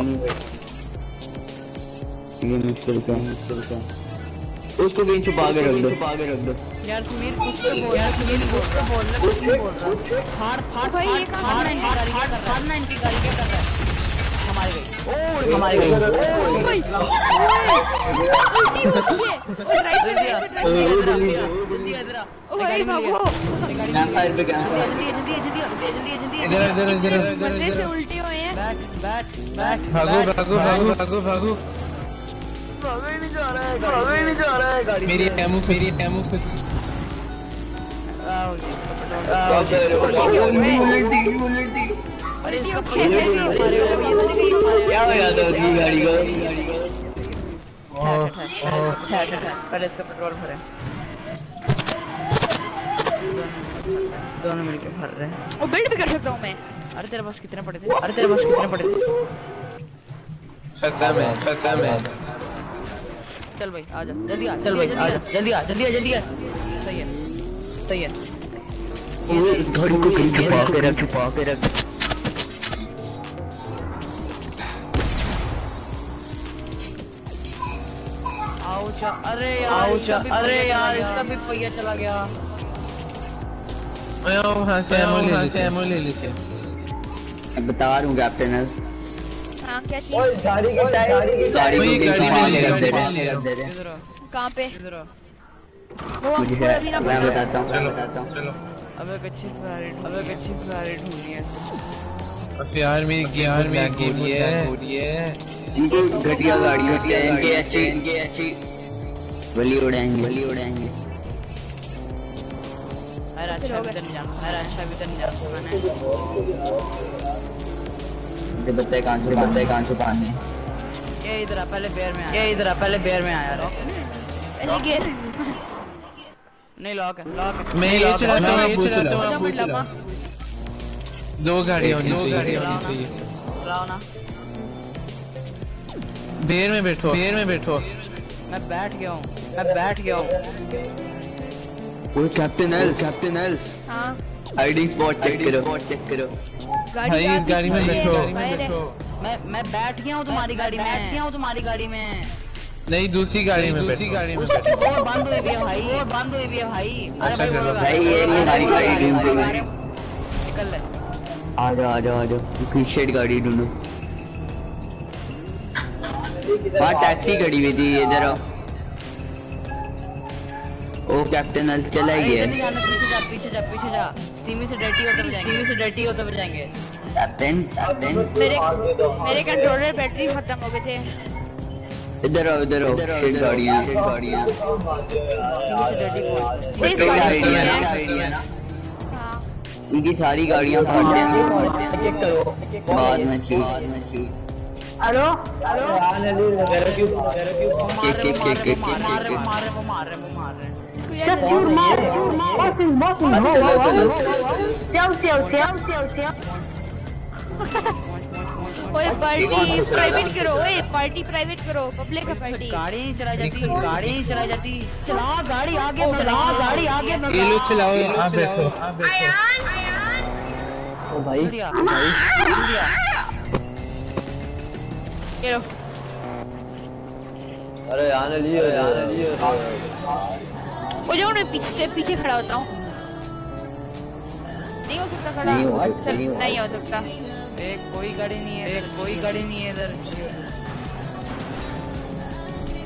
Speaker 4: ये मुश्किल का उसको कहीं छुपा के रख दो।
Speaker 1: यार समीर कुछ तो बोल, यार समीर कुछ तो बोल रहा, कुछ नहीं बोल रहा। फाड़
Speaker 5: भाई, ये कहाँ
Speaker 1: फाड़
Speaker 5: है?
Speaker 1: फाड़ना इनकी गाड़ी क्या कर रहा है? हमारी गई, हमारी गई।
Speaker 5: ओ भाई, उल्टी होती है। ओ राइट पे,
Speaker 1: जल्दी इधर आ।
Speaker 5: ओ भाई भागो।
Speaker 4: फायर पे क्या
Speaker 1: जल्दी
Speaker 3: इधर
Speaker 5: मजे से उल्टे हुए हैं।
Speaker 1: बैठ
Speaker 3: भागो। मेरी एमो
Speaker 1: आओ जी। अरे इसका
Speaker 4: क्या हो जाता है उसकी गाड़ी को?
Speaker 1: पहले इसका पेट्रोल भरे, दोनों मिलके भर रहे हैं।
Speaker 5: ओ बिल्ड भी कर सकता हूँ मैं।
Speaker 1: अरे तेरे पास कितने पड़े थे?
Speaker 3: खत्म है।
Speaker 1: चल भाई आजा, जल्दी आ। सही है।
Speaker 4: इस गाड़ी को कहीं छुपा के रख।
Speaker 1: आउचा, अरे यार इसका भी पहिया चला गया।
Speaker 3: वहाँ से एमो ले लीजिए।
Speaker 4: मैं बता रहा हूँ कैप्टन।
Speaker 5: हाँ क्या चीज?
Speaker 4: गाड़ी
Speaker 3: वही गाड़ी में ले
Speaker 1: इधर आओ,
Speaker 5: कहाँ पे?
Speaker 1: इधर आओ।
Speaker 5: वो
Speaker 4: मुझे
Speaker 5: हमको अभी ना
Speaker 4: मैं
Speaker 5: पता।
Speaker 4: बताता हूँ।
Speaker 3: चलो।
Speaker 1: अब एक अच्छी फेरारी ढूंढनी है।
Speaker 3: अब यार मेरी गेम हो रही है।
Speaker 4: इनकी घटिया गाड़ी होती है, इनके ऐसी बली उड़ाएंगे।
Speaker 1: अरे अच्छा भी तो नहीं जानता मैंने।
Speaker 4: मुझे बताए कहाँ छुपाने।
Speaker 1: ये इधर आ, पहले बेयर में आया रे।
Speaker 5: पहले गियर।
Speaker 1: नहीं लॉक है।
Speaker 3: मैं ये चलाता हूँ,
Speaker 5: मजा मत लगा।
Speaker 3: दो गाड़ियाँ होनी चाहिए।
Speaker 1: लाओ ना।
Speaker 3: बेर में बैठो।
Speaker 1: मैं बैठ गया हूँ।
Speaker 4: वो कैप्टन एल
Speaker 5: हाँ
Speaker 4: हाइडिंग स्पॉट चेक करो।
Speaker 3: भाई इस गाड़ी में बैठो।
Speaker 1: मैं बैठ गया हूँ तुम्हारी गाड़ी में।
Speaker 3: नहीं दूसरी गाड़ी में बैठो।
Speaker 1: और बंद हुई भी है भाई। अरे
Speaker 3: अच्छा, चलो।
Speaker 4: भाई ये नहीं हमारी गाड़ी ढूंढो।
Speaker 1: निकल ले।
Speaker 4: आ जाओ शेड गाड़ी ढूंढो। वहाँ टैक्सी खड़ी हुई थी, इधर आओ। ओ कैप्टन एल चला
Speaker 1: अरे
Speaker 4: गया।
Speaker 1: इधर नहीं जाना, पीछे जा। सीमी से डर्टी होते हुए जाएंगे।
Speaker 4: कैप्टन
Speaker 5: मेरे कंट्रोलर बैटरी खत्म हो गए थे।
Speaker 4: इधर आओ शेड गाड़ियाँ।
Speaker 1: सीमी से डर्टी बोल।
Speaker 5: इस गाड़ी में
Speaker 4: आइडिया ना,
Speaker 5: हाँ
Speaker 4: इनकी सारी गाड़ियाँ फाड़ देंगे बाद में चीज।
Speaker 1: वो मार रहे हैं।
Speaker 5: ओए पार्टी प्राइवेट करो पब्लिक है पार्टी।
Speaker 1: गाड़ी नहीं चलाई जाती। चला गाड़ी आगे।
Speaker 3: ये लो चलाओ। आप बैठो।
Speaker 2: ओ भाई
Speaker 5: चलो
Speaker 2: अरे आने लिए
Speaker 5: वो जाओ ना, पीछे खड़ा होता हूँ। नहीं हो सकता खड़ा। नहीं हो सकता।
Speaker 1: कोई गाड़ी नहीं है इधर।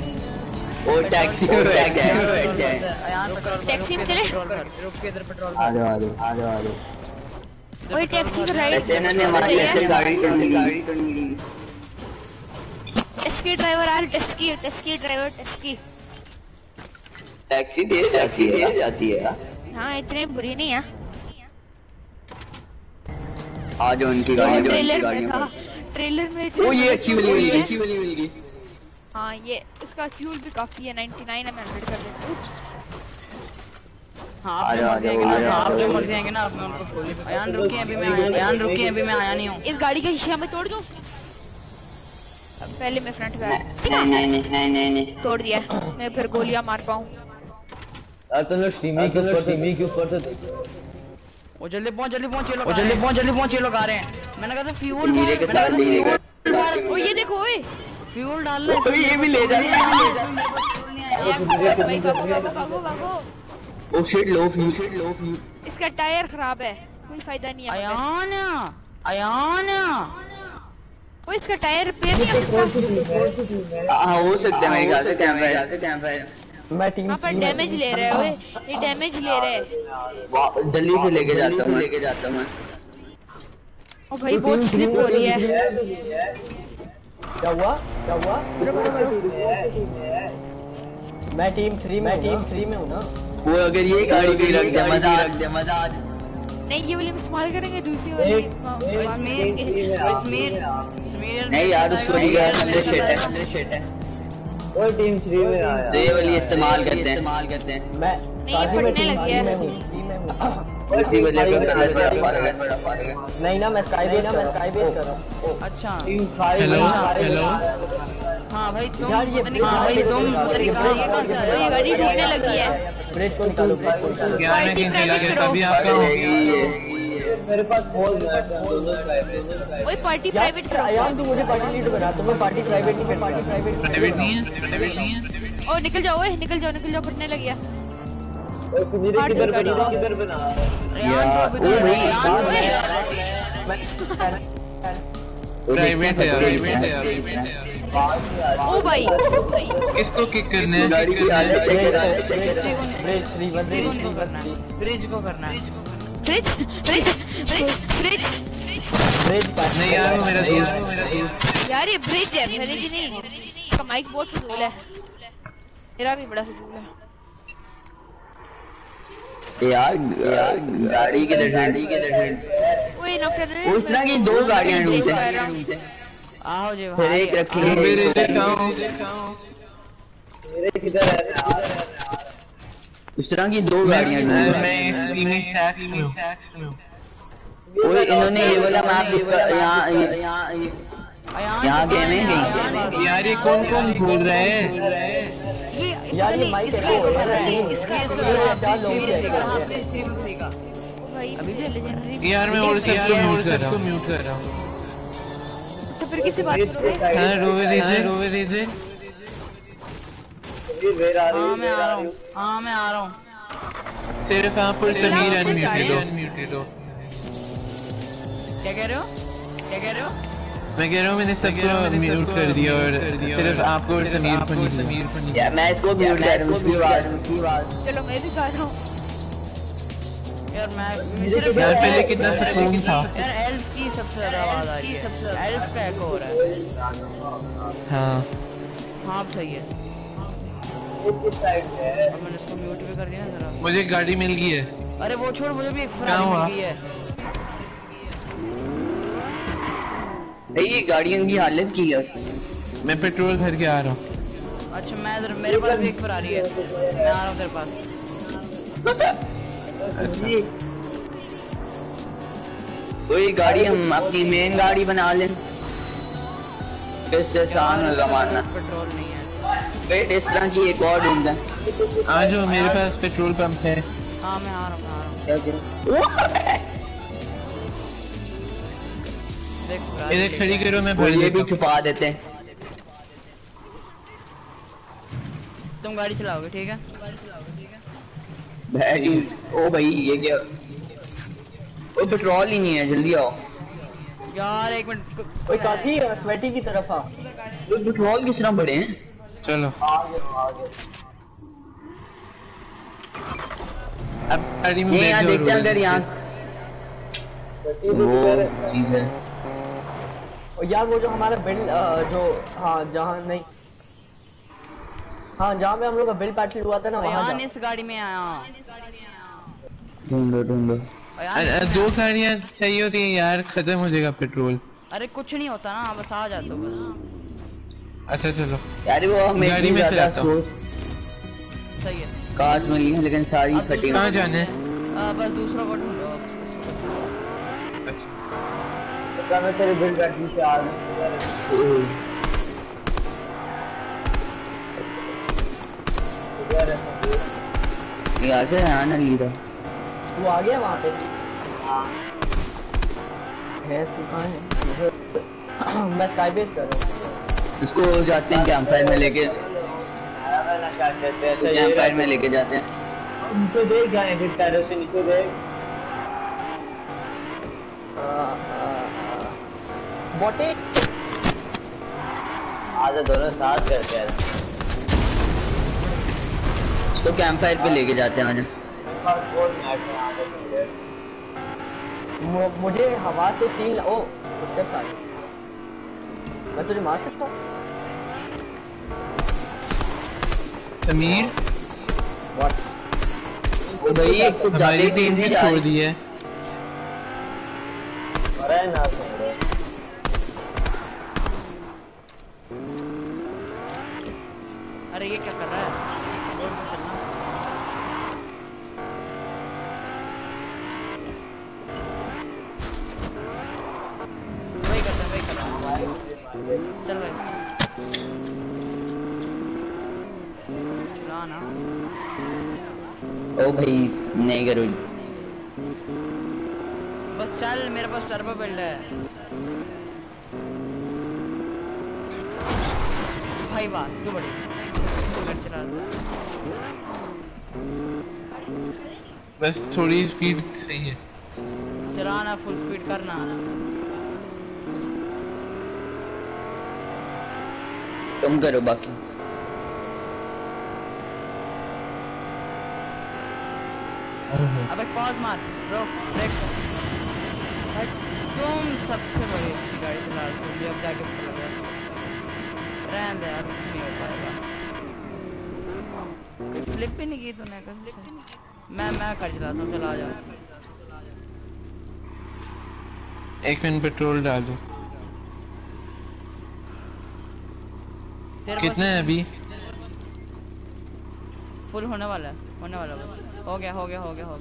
Speaker 4: वो टैक्सी में बैठ जाए।
Speaker 5: टैक्सी में चले।
Speaker 1: रुक के इधर पेट्रोल
Speaker 2: आ जाओ आ जाओ आ जाओ आ जाओ।
Speaker 5: वही टैक्सी का राइड।
Speaker 4: ऐसे इन्होंने हमारी ऐसे गाड़ी करनी।
Speaker 5: टैक्सी ड्राइवर आ रहा, टैक्सी ड्राइवर टैक्सी।
Speaker 4: टैक्सी दे जाती है।
Speaker 5: हाँ इतनी बुरी नहीं है।
Speaker 4: आ जाओ उनकी गाड़ी।
Speaker 5: ट्रेलर में
Speaker 4: ओ ये अच्छी वाली मिल गई।
Speaker 5: हाँ ये इसका फ्यूल भी काफी है 99 है। मैं 100 कर देता हूँ।
Speaker 1: हाँ आप जो मर्जी आएंगे ना आपने उनको खोलनी पे। अयान रुकिए अभी मैं आया नहीं हूँ।
Speaker 5: इस गाड़ी का शीशा मैं तोड़ दूँ। पहले मैं फ्रंट पे
Speaker 4: नहीं
Speaker 5: तोड़ दिया। मैं फिर गोलियां मार पाऊँ।
Speaker 2: यार तुम लोग स्ट्रीमिंग के ऊपर तो
Speaker 1: वो जल्दी पहुंच ये लोग आ रहे हैं। मैंने कहा था फ्यूल
Speaker 4: मेरे के साथ नहीं लेगा।
Speaker 5: ओ ये देखो ओए
Speaker 1: फ्यूल डाल ले।
Speaker 4: ये भी ले जा।
Speaker 5: भाई भागो।
Speaker 4: Oh shit low fuel.
Speaker 5: इसका टायर खराब है, कोई फायदा नहीं है।
Speaker 1: अयान
Speaker 5: वो इसका टायर रिपेयर नहीं है।
Speaker 4: हाँ हो सकता है मेरे ख्याल से। कैमरा
Speaker 2: मैं टीम
Speaker 5: वहाँ पर डैमेज ले रहा है। ओए ये डैमेज ले रहा है।
Speaker 4: दिल्ली से लेके जाता हूँ मैं।
Speaker 5: ओ भाई बहुत स्लिप हो रही है।
Speaker 2: क्या हुआ मैं टीम 3 में हूँ ना।
Speaker 4: वो अगर ये गाड़ी भी रख दे मजा आ जाए।
Speaker 5: नहीं ये वाली हम इस्तेमाल करेंगे, दूसरी वाली
Speaker 4: नहीं यार उस वाली का अंदर शेट है।
Speaker 2: वो टीम 3 में आया।
Speaker 4: तो ये वाली इस्तेमाल करते हैं।
Speaker 2: मैं
Speaker 5: नहीं ये फटने लगी है।
Speaker 4: इसी वजह से बड़ा फर्क है।
Speaker 2: नहीं ना मैं स्काई बेस कर रहा हूँ।
Speaker 1: अच्छा
Speaker 2: हेलो
Speaker 1: हाँ भाई तुम ये
Speaker 5: गाड़ी ढूंढने लगी है।
Speaker 2: ब्रेक को निकालो
Speaker 6: यार मैं कहीं चला गया तभी आप कहाँ हो?
Speaker 2: मेरे पास बहुत
Speaker 5: वही पार्टी प्राइवेट करो।
Speaker 2: यार तू मुझे पार्टी लीड बना। तुम्हें पार्टी प्राइवेट नहीं
Speaker 6: प्राइवेट नहीं है।
Speaker 5: ओ निकल जाओ फटने लग गया।
Speaker 2: किधर बना
Speaker 6: प्राइवेट है यार।
Speaker 5: ओ भाई
Speaker 6: किसको किक करने हैं?
Speaker 1: ब्रिज को करना है।
Speaker 5: फ्रिज
Speaker 6: नहीं यार वो मेरा दोस्त।
Speaker 5: यार ये ब्रिज है, फ्रिज नहीं। इसका माइक बहुत फजूल है। मेरा भी बड़ा फजूल है
Speaker 4: यार गाड़ी के दर्शन।
Speaker 5: ओए नॉक कर रहे हैं।
Speaker 4: उस तरह की 2 गाड़ियां ढूंढते।
Speaker 1: आओ जी
Speaker 4: फिर एक रखेंगे।
Speaker 6: मेरे
Speaker 4: उस तरह की 2 गाड़ियां इन्होंने ये वाला मैप इसका यहाँ गेमिंग गई।
Speaker 6: यार ये कौन बोल रहे हैं?
Speaker 2: यार ये माइक है
Speaker 5: अभी भी लेजेंडरी।
Speaker 6: यार मैं और सबको म्यूट कर रहा हूँ।
Speaker 5: तो फिर किसी बात करोगे?
Speaker 6: हाँ रोवे रीजे।
Speaker 1: हाँ मैं आ रहा हूँ।
Speaker 6: सिर्फ आप और समीर अनम्यूटेड हो।
Speaker 1: क्या कह रहे हो?
Speaker 6: मैं कह रहा हूँ मैंने सबको म्यूट कर दिया और सिर्फ आपको और समीर को नहीं।
Speaker 4: यार मैं इसको म्यूट कर रहा हूँ।
Speaker 5: चलो मैं भी गा रहा हूँ।
Speaker 1: यार
Speaker 6: पहले कितना सुकून था।
Speaker 1: यार एल्फ की सबसे ज्यादा आवाज आ रही है। एल्फ का एको हो रहा है। हाँ सही है। मैंने इसको म्यूट भी कर दिया जरा।
Speaker 6: मुझे गाड़ी मिल गई है।
Speaker 1: अरे वो छोड़, मुझे भी एक
Speaker 6: क्या हुआ?
Speaker 1: मिल गई है।
Speaker 4: ये गाड़ियों की हालत की है।
Speaker 6: मैं पेट्रोल भर के आ रहा हूँ।
Speaker 1: अच्छा मेरे पास भी एक फरारी है। मैं आ रहा हूँ तेरे पास।
Speaker 6: अच्छा
Speaker 4: कोई गाड़ी हम अपनी मेन गाड़ी बना लें, इससे आसान होगा मारना।
Speaker 1: पेट्रोल नहीं है।
Speaker 4: वेट इस तरह की एक और ढूंढा।
Speaker 6: आ जाओ मेरे पास पेट्रोल पंप है।
Speaker 1: हाँ मैं आ रहा हूँ।
Speaker 6: इधर खड़ी करो मैं
Speaker 4: वो
Speaker 6: भर
Speaker 4: ये
Speaker 6: देता
Speaker 4: भी
Speaker 6: हूँ।
Speaker 4: छुपा देते हैं।
Speaker 1: तुम गाड़ी चलाओगे ठीक है?
Speaker 4: ओ भाई ये क्या? ओ पेट्रोल ही नहीं है, जल्दी आओ
Speaker 1: यार एक मिनट।
Speaker 2: ओए काजी स्वेटी की तरफ आ।
Speaker 4: पेट्रोल किस तरह बढ़े हैं?
Speaker 6: चलो अब गाड़ी में
Speaker 4: ये यहाँ
Speaker 6: बैठ
Speaker 4: देखते हैं अगर यहाँ वो चीज है।
Speaker 2: और यार वो जो हमारा बिल्ड जो हाँ जहाँ नहीं हाँ जहाँ पे हम लोग का बिल्ड बैटल हुआ था ना वहाँ
Speaker 1: यान
Speaker 2: जा।
Speaker 1: इस गाड़ी में आया।
Speaker 4: ढूंढो ढूंढो।
Speaker 6: दो गाड़ियाँ चाहिए होती हैं यार, खत्म हो जाएगा पेट्रोल।
Speaker 1: अरे कुछ नहीं होता ना, बस आ जा तो बस।
Speaker 6: अच्छा चलो
Speaker 4: यार वो हमें
Speaker 6: गाड़ी
Speaker 4: इतनी
Speaker 6: में
Speaker 4: ज्यादा
Speaker 6: चलाता हूँ।
Speaker 1: सही है।
Speaker 4: कार्स मिली हैं लेकिन सारी
Speaker 1: अब
Speaker 4: फटी
Speaker 1: दूसरा-
Speaker 6: कहाँ जाना है?
Speaker 1: बस दूसरा को ढूंढो।
Speaker 2: मैं तेरे बिल्ड बैटल से आ रहा
Speaker 4: यहाँ से यहाँ ना लीदा।
Speaker 2: तू आ गया वहाँ पे? है तू कहाँ है? मैं स्काई बेस कर रहा हूँ।
Speaker 4: इसको जाते हैं कैंप फायर में लेके, कैंप फायर में लेके जाते हैं।
Speaker 2: नीचे देख क्या एडिट कर रहे हो, नीचे देख। बोटे आज दोनों साथ करते हैं।
Speaker 4: इसको कैंप फायर पे लेके जाते हैं आज।
Speaker 2: मुझे हवा से 3 ओ उससे सारी मैं तुझे मार सकता हूँ।
Speaker 6: समीर
Speaker 2: What?
Speaker 4: ओ भाई एक कुछ ज्यादा
Speaker 6: हमारी
Speaker 4: ही
Speaker 6: टीम
Speaker 4: तेज
Speaker 6: भी
Speaker 4: नहीं जा
Speaker 6: छोड़
Speaker 4: रही।
Speaker 6: दी है।
Speaker 2: अरे ना छोड़ो।
Speaker 1: अरे ये क्या कर रहा है? रोड पे चलना। वही करता है, वही करता है। चल भाई चला ना।
Speaker 4: ओ भाई नहीं करो।
Speaker 1: बस चल, मेरे पास टर्बो बिल्ड है। भाई वाह तू बड़ी चला।
Speaker 6: बस थोड़ी स्पीड सही है।
Speaker 1: चलाना, फुल स्पीड करना।
Speaker 4: तुम करो बाकी।
Speaker 1: अबे पॉज मार, रोक, ब्रेक। भाई तुम सबसे बड़ी अच्छी गाड़ी चला रहे हो, मुझे अब जाके पता लगा। रहने दे यार, कुछ नहीं हो पाएगा। फ्लिप भी नहीं की तूने कभी? मैं कर चलाता हूँ, चला जा।
Speaker 6: 1 मिनट पेट्रोल डाल दो। कितना है अभी?
Speaker 1: फुल होने वाला है, होने वाला बस। हो गया आ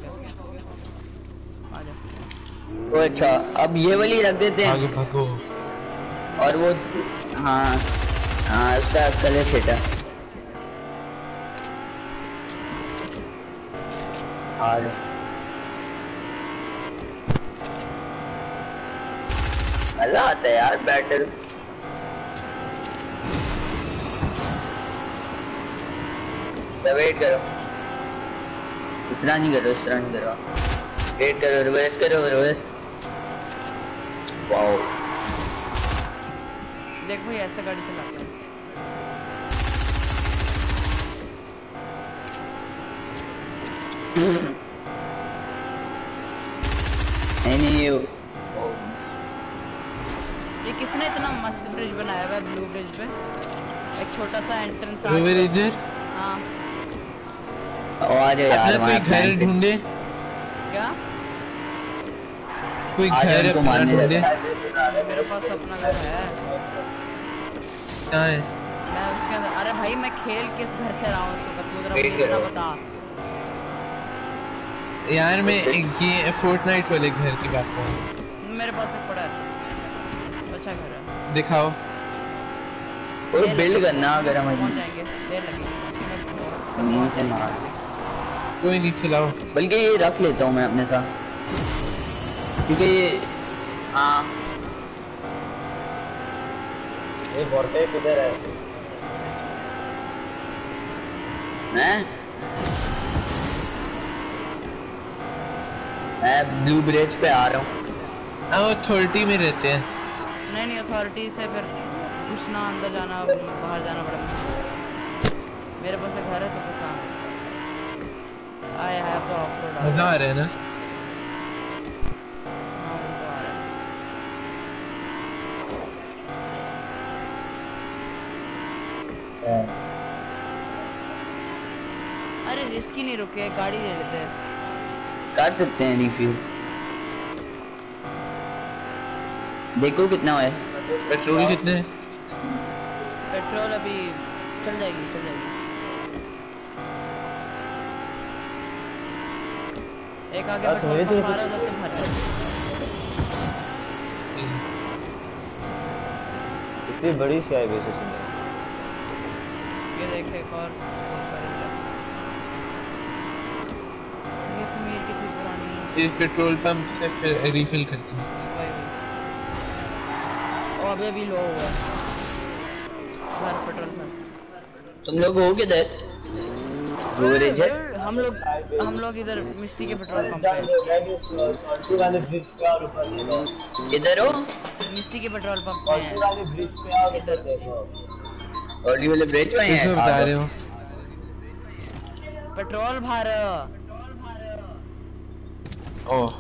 Speaker 1: जा।
Speaker 4: ओ अच्छा अब ये वाली रख देते हैं।
Speaker 6: भागो भागो।
Speaker 4: और वो हाँ हाँ उसका कलर शेटा और मजा आता है यार बैटल। वेट करो, इस तरह नहीं करो, वेट करो, रिवर्स करो, रिवर्स। वाओ
Speaker 1: देख भाई ऐसे गाड़ी चलाता है।
Speaker 4: नहीं
Speaker 1: ये किसने इतना मस्त ब्रिज बनाया हुआ है ब्लू ब्रिज पे? एक छोटा सा एंट्रेंस
Speaker 6: रिवर इधर।
Speaker 1: हाँ
Speaker 4: और यार
Speaker 6: अपना कोई
Speaker 4: वहाँ
Speaker 6: घर
Speaker 4: plan पे-
Speaker 6: ढूंढे,
Speaker 1: क्या?
Speaker 6: कोई
Speaker 4: आज
Speaker 6: घर
Speaker 4: उनको
Speaker 6: अपना
Speaker 4: मारने
Speaker 6: ढूंढे।
Speaker 4: जाते
Speaker 1: मेरे पास अपना घर है।
Speaker 6: कहाँ है?
Speaker 1: मैं उसके अंदर। अरे भाई मैं खेल किस घर से रहा हूँ उसको तू जरा
Speaker 4: Wait
Speaker 1: मुझे इतना
Speaker 4: करो।
Speaker 1: बता।
Speaker 6: यार मैं ये फोर्टनाइट वाले घर की बात कर रहा हूँ।
Speaker 1: मेरे पास एक पड़ा है, अच्छा घर है।
Speaker 6: दिखाओ।
Speaker 4: और बिल्ड करना अगर हम
Speaker 1: पहुंच जाएंगे, देर लगेगी।
Speaker 4: नींद से मार।
Speaker 6: कोई नहीं चलाओ।
Speaker 4: बल्कि ये रख लेता हूँ मैं अपने साथ क्योंकि हाँ
Speaker 2: ये बोटे किधर है?
Speaker 4: मैं ब्लू ब्रिज पे आ रहा हूँ।
Speaker 6: हाँ अथॉरिटी में रहते हैं।
Speaker 1: नहीं अथॉरिटी से फिर घुसना, अंदर जाना, बाहर जाना पड़ेगा। मेरे पास एक घर है तो कुछ आया है तो ऑफरोड
Speaker 6: मजा आ रहा है ना?
Speaker 1: हाँ वो तो आ रहा है। अरे रिस्क ही नहीं रुके, गाड़ी ले लेते हैं।
Speaker 4: कर सकते हैं रिफ्यूल। देखो कितना है
Speaker 6: पेट्रोल कितने है?
Speaker 1: पेट्रोल अभी चल जाएगी एक आगे पेट्रोल पंप आ रहा है उधर से भर
Speaker 7: इतनी बड़ी सी हाईवे से
Speaker 1: ये देख एक और ये समीर की थी पुरानी
Speaker 6: इस पेट्रोल पंप से फिर रिफिल करते हैं।
Speaker 1: और अभी लो हुआ भर पेट्रोल भर।
Speaker 4: तुम लोग हो किधर? रोरेज है।
Speaker 1: हम लोग इधर मिस्टी के पेट्रोल पंप पे
Speaker 4: इधर हो?
Speaker 1: मिस्टी के पेट्रोल पंप पे हैं।
Speaker 4: ऑली वाले ब्रिज पे हैं।
Speaker 6: किसमें बता रहे हो?
Speaker 1: पेट्रोल भर।
Speaker 6: ओह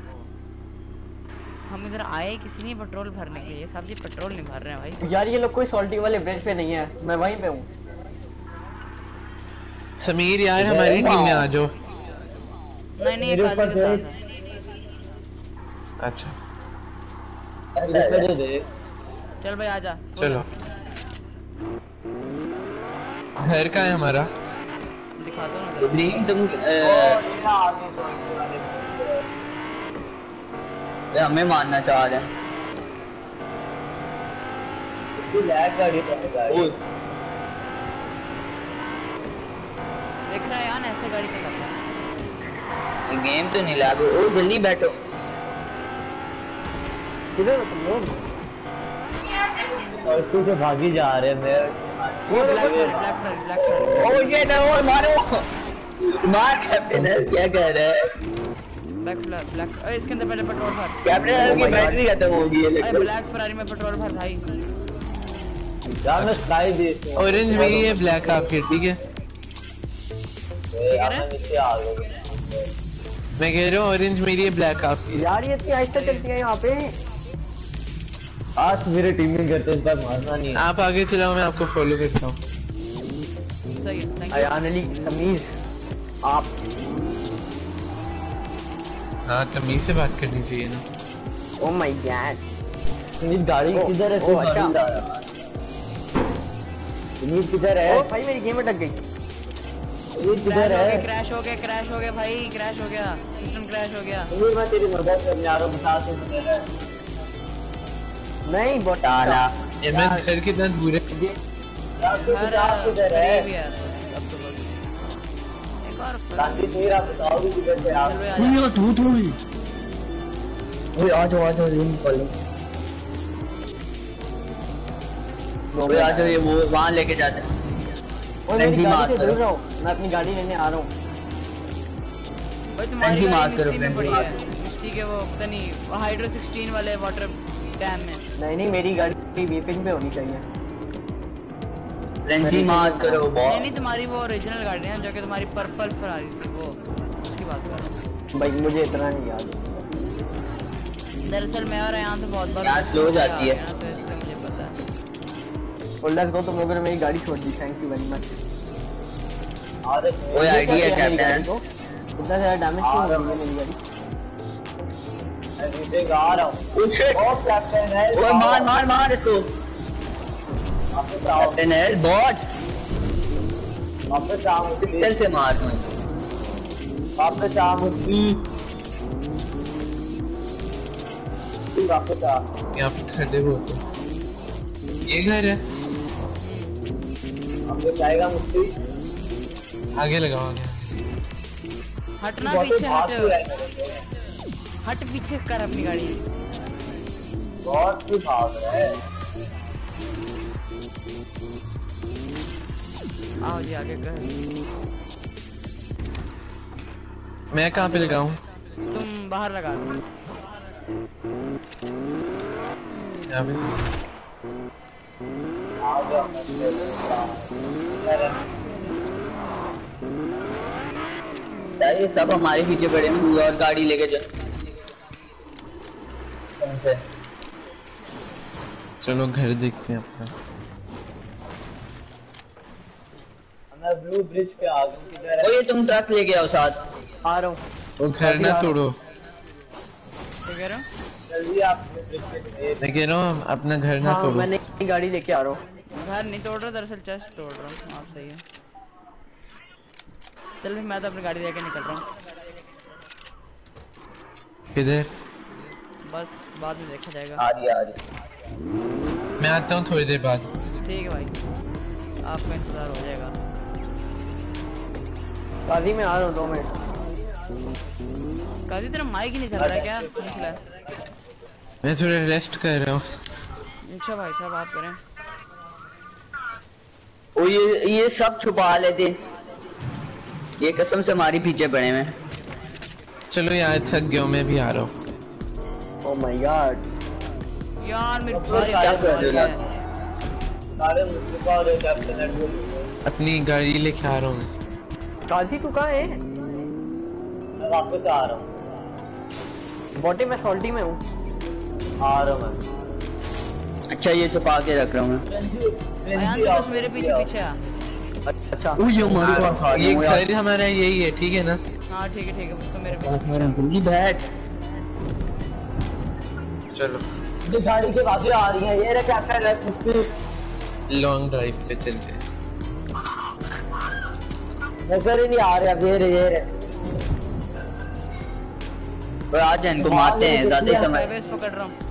Speaker 1: हम इधर आए किसी ने पेट्रोल भरने के लिए, साहब जी पेट्रोल नहीं भर रहे हैं भाई।
Speaker 2: यार ये लोग कोई सॉल्टी वाले ब्रिज पे नहीं है, मैं वहीं पे हूँ।
Speaker 6: समीर यार हमारी टीम में आ जाओ।
Speaker 1: नहीं एक आदमी के साथ है।
Speaker 6: अच्छा
Speaker 1: चल भाई आजा।
Speaker 6: चलो। घर का है हमारा?
Speaker 1: दिखा दो ना।
Speaker 4: तुम हमें मारना चाह रहे हैं।
Speaker 1: देख रहा है यार ऐसे गाड़ी चलाता है।
Speaker 4: गेम तो नहीं लागू। ओ जल्दी बैठो।
Speaker 2: किधर हो तुम लोग?
Speaker 7: और तू से भागी जा रहे हैं। मैं
Speaker 1: वो ब्लैक
Speaker 4: ओ ये ना और मारो। मार कैप्टन क्या कह रहा है?
Speaker 1: ब्लैक अरे इसके अंदर पहले पेट्रोल भर।
Speaker 4: कैप्टन की बैटरी खत्म हो गई है।
Speaker 1: अरे ब्लैक फरारी में पेट्रोल भर भाई।
Speaker 7: यार मैं स्काई देख
Speaker 6: ऑरेंज मेरी है, ब्लैक आपकी, ठीक है? मैं कह रहा हूँ ऑरेंज मेरी है, ब्लैक आपकी।
Speaker 2: यार ये इतनी आहिस्ता चलती है यहाँ पे।
Speaker 7: आज मेरे टीम में करते हैं, इस बार मारना नहीं है।
Speaker 6: आप आगे चलाओ, मैं आपको फॉलो करता हूँ।
Speaker 1: सही है, thank you।
Speaker 2: अयान अली समीर आप
Speaker 6: हाँ तमीज से बात करनी चाहिए ना।
Speaker 2: ओ माय गॉड
Speaker 7: सुनील गाड़ी किधर है?
Speaker 2: ओ, अच्छा।
Speaker 7: सुनील किधर है?
Speaker 2: ओ भाई मेरी गेम अटक गई।
Speaker 7: सुनील किधर है?
Speaker 1: क्रैश हो गया भाई, क्रैश हो गया, सिस्टम क्रैश हो गया।
Speaker 7: सुनील मैं तेरी मदद करने आ रहा हूँ, बता तू किधर है?
Speaker 2: नहीं बहुत
Speaker 4: ताला
Speaker 6: ये मैं घर कितना दूर है?
Speaker 7: यार तू किधर है?
Speaker 1: करीब ही है, अब तो बस। एक और
Speaker 7: गांधी सुनील आप बताओगे किधर से आप?
Speaker 1: चल भाई आजा।
Speaker 4: ओए आ जाओ रूम खोलो। ओए आ जाओ, ये वो वहां लेके जाते हैं।
Speaker 2: और मेरी
Speaker 4: फ्रेंजी
Speaker 2: गाड़ी
Speaker 4: मार
Speaker 2: से
Speaker 4: करो।
Speaker 2: दूर रहो, मैं अपनी गाड़ी लेने आ रहा हूँ।
Speaker 1: भाई तुम्हारी
Speaker 4: फ्रेंजी मार
Speaker 1: गाड़ी
Speaker 4: करो,
Speaker 1: मिस्टी में
Speaker 4: फ्रेंजी
Speaker 1: पड़ी
Speaker 4: मार
Speaker 1: है, मिस्टी के वो पता नहीं हाइड्रो 16 वाले वाटर डैम में।
Speaker 2: नहीं मेरी गाड़ी वीपिंग पे होनी चाहिए।
Speaker 4: फ्रेंजी मार करो बॉस।
Speaker 1: नहीं तुम्हारी वो ओरिजिनल गाड़ी है जो कि तुम्हारी पर्पल फरारी थी, वो उसकी बात कर रहा हूँ।
Speaker 2: भाई मुझे इतना नहीं याद।
Speaker 1: दरअसल मैं और यहाँ तो बहुत बार
Speaker 4: यहाँ slow जाती है।
Speaker 1: तो इसलिए मुझे पता है।
Speaker 2: और लेट्स गो, तुम लोगों ने मेरी गाड़ी छोड़ दी, थैंक यू वेरी मच।
Speaker 4: कोई आइडिया कैप्टन?
Speaker 2: इतना ज्यादा डैमेज क्यों हो रही है मेरी गाड़ी?
Speaker 7: मैं आ रहा हूँ।
Speaker 4: ओ शिट,
Speaker 7: ओ कैप्टन है।
Speaker 4: ओए मार इसको। कैप्टन है बॉट,
Speaker 7: वापस आओ,
Speaker 4: पिस्टल से मार।
Speaker 7: वापस आओ, वापस आ।
Speaker 6: यहाँ पे खड़े बहुत हैं। ये घर है,
Speaker 7: अब ये जाएगा मुझसे।
Speaker 6: आगे लगाओ आगे।
Speaker 1: हटना
Speaker 7: बहुत
Speaker 1: पीछे
Speaker 7: भाग
Speaker 1: हट,
Speaker 7: क्यों रहा है मेरे से?
Speaker 1: हट पीछे कर अपनी गाड़ी।
Speaker 7: बहुत ही भाग रहा है।
Speaker 1: आओ जी आगे कर।
Speaker 6: मैं कहाँ पे लगाऊं?
Speaker 1: तुम बाहर लगा दो।
Speaker 6: यहाँ पे
Speaker 7: आ जाओ, मैं
Speaker 4: यार ये सब हमारे पीछे पड़े हैं, कोई और गाड़ी लेके चल समझे।
Speaker 6: चलो घर देखते हैं अपना।
Speaker 7: मैं ब्लू ब्रिज पे आ गया हूं। किधर है?
Speaker 4: ओ ये तुम ट्रक लेके आओ साथ।
Speaker 2: आ रहा हूँ।
Speaker 6: वो घर ना तोड़ो।
Speaker 1: क्या कह रहे हो?
Speaker 7: जल्दी आप ब्लू ब्रिज पे चलिए।
Speaker 6: मैं कह रहा हूँ अपना घर ना
Speaker 2: हाँ
Speaker 6: तोड़ो।
Speaker 2: मैं नई गाड़ी लेके आ रहा हूँ।
Speaker 1: घर नहीं तोड़ रहा, दरअसल चेस्ट तोड़ रहा हूँ। आप सही है। चल फिर मैं तो अपनी गाड़ी लेके निकल रहा हूँ।
Speaker 6: किधर?
Speaker 1: बस बाद में देखा जाएगा।
Speaker 7: आ रही।
Speaker 6: मैं आता हूँ थोड़ी देर बाद।
Speaker 1: ठीक है भाई, आपका इंतजार हो जाएगा।
Speaker 2: काजी में आ रहा हूँ 2 मिनट।
Speaker 1: काजी तेरा माइक ही नहीं चल रहा है क्या? मसला है।
Speaker 6: मैं थोड़ा रेस्ट कर रहा हूँ।
Speaker 1: अच्छा भाई साहब आप करें।
Speaker 4: ओ ये सब छुपा लेते, ये कसम से हमारी पीछे पड़े हैं।
Speaker 6: चलो यार थक गया हूँ, मैं भी आ रहा हूँ।
Speaker 2: Oh my god.
Speaker 1: यार मेरी
Speaker 7: तो
Speaker 1: गाड़ी
Speaker 7: क्या
Speaker 1: खराब
Speaker 7: कर
Speaker 1: हो
Speaker 7: रहे
Speaker 1: गई
Speaker 7: हो?
Speaker 1: है।
Speaker 7: सारे मुझे और कैप्टन एडवर्ड
Speaker 6: अपनी गाड़ी लेके आ रहा हूँ मैं।
Speaker 2: काजी तू कहाँ है?
Speaker 7: मैं वापस आ रहा हूँ।
Speaker 2: बॉटे में सॉल्टी में हूँ।
Speaker 7: आ रहा हूँ मैं।
Speaker 4: अच्छा ये छुपा के रख रहा हूँ मैं।
Speaker 1: अयान तो बस मेरे पीछे पीछे आ।
Speaker 2: अच्छा
Speaker 4: ओ ये हमारे पास आ
Speaker 6: ये
Speaker 4: गया यार।
Speaker 6: घर हमारा यही है, ठीक है ना?
Speaker 1: हाँ ठीक है बस तो मेरे
Speaker 4: बस मेरा जल्दी बैठ।
Speaker 6: चलो
Speaker 7: ये गाड़ी के बाजू आ रही है। ये रे कैप्टन है।
Speaker 6: लॉन्ग ड्राइव पे चलते हैं।
Speaker 7: नजर ही नहीं आ रहा। ये रे
Speaker 4: और आज इनको मारते हैं, ज्यादा ही समय।
Speaker 1: बेस पकड़ रहा हूँ।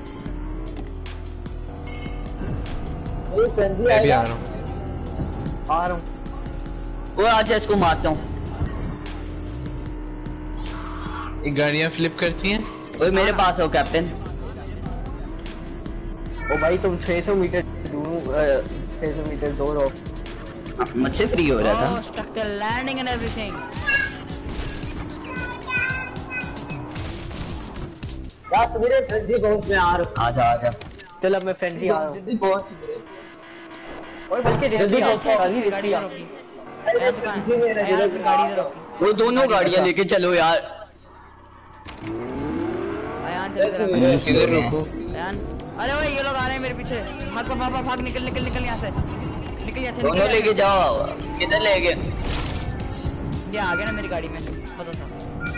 Speaker 7: ये फ्रेंजी
Speaker 6: मैं भी आ
Speaker 7: आएगा।
Speaker 6: रहा हूँ।
Speaker 2: आ रहा हूँ।
Speaker 4: वो आज इसको मारता हूँ।
Speaker 6: ये गाड़ियाँ फ्लिप करती हैं।
Speaker 4: ओए मेरे पास हो कैप्टन।
Speaker 2: ओ भाई तुम 600 मीटर दूर 600 मीटर दूर हो।
Speaker 4: मुझसे फ्री हो रहा था।
Speaker 1: Oh, stuck the landing and everything.
Speaker 7: यार मेरे फ्रेंजी पहुंच में आ रहा
Speaker 4: आजा।
Speaker 2: चल अब मैं फ्रेंडली आ रहा हूँ।
Speaker 7: जल्दी पहुंच।
Speaker 2: और बल्कि
Speaker 7: जल्दी
Speaker 2: रेस्टी
Speaker 7: पहुंचो।
Speaker 2: काजी
Speaker 1: गाड़ी
Speaker 2: रेस्टी
Speaker 1: इधर रोकी। अयान दुकान। अयान अपनी गाड़ी इधर रोकी।
Speaker 4: वो दोनों गाड़ियाँ लेके चलो यार।
Speaker 1: अयान चल इधर आ।
Speaker 6: किधर रुको?
Speaker 1: अयान, अरे भाई ये लोग आ रहे हैं मेरे पीछे। भाग निकल यहाँ से। निकल यहाँ से।
Speaker 4: दोनों लेके जाओ। किधर ले गए?
Speaker 1: ये आ गया ना मेरी गाड़ी में। बताओ साहब।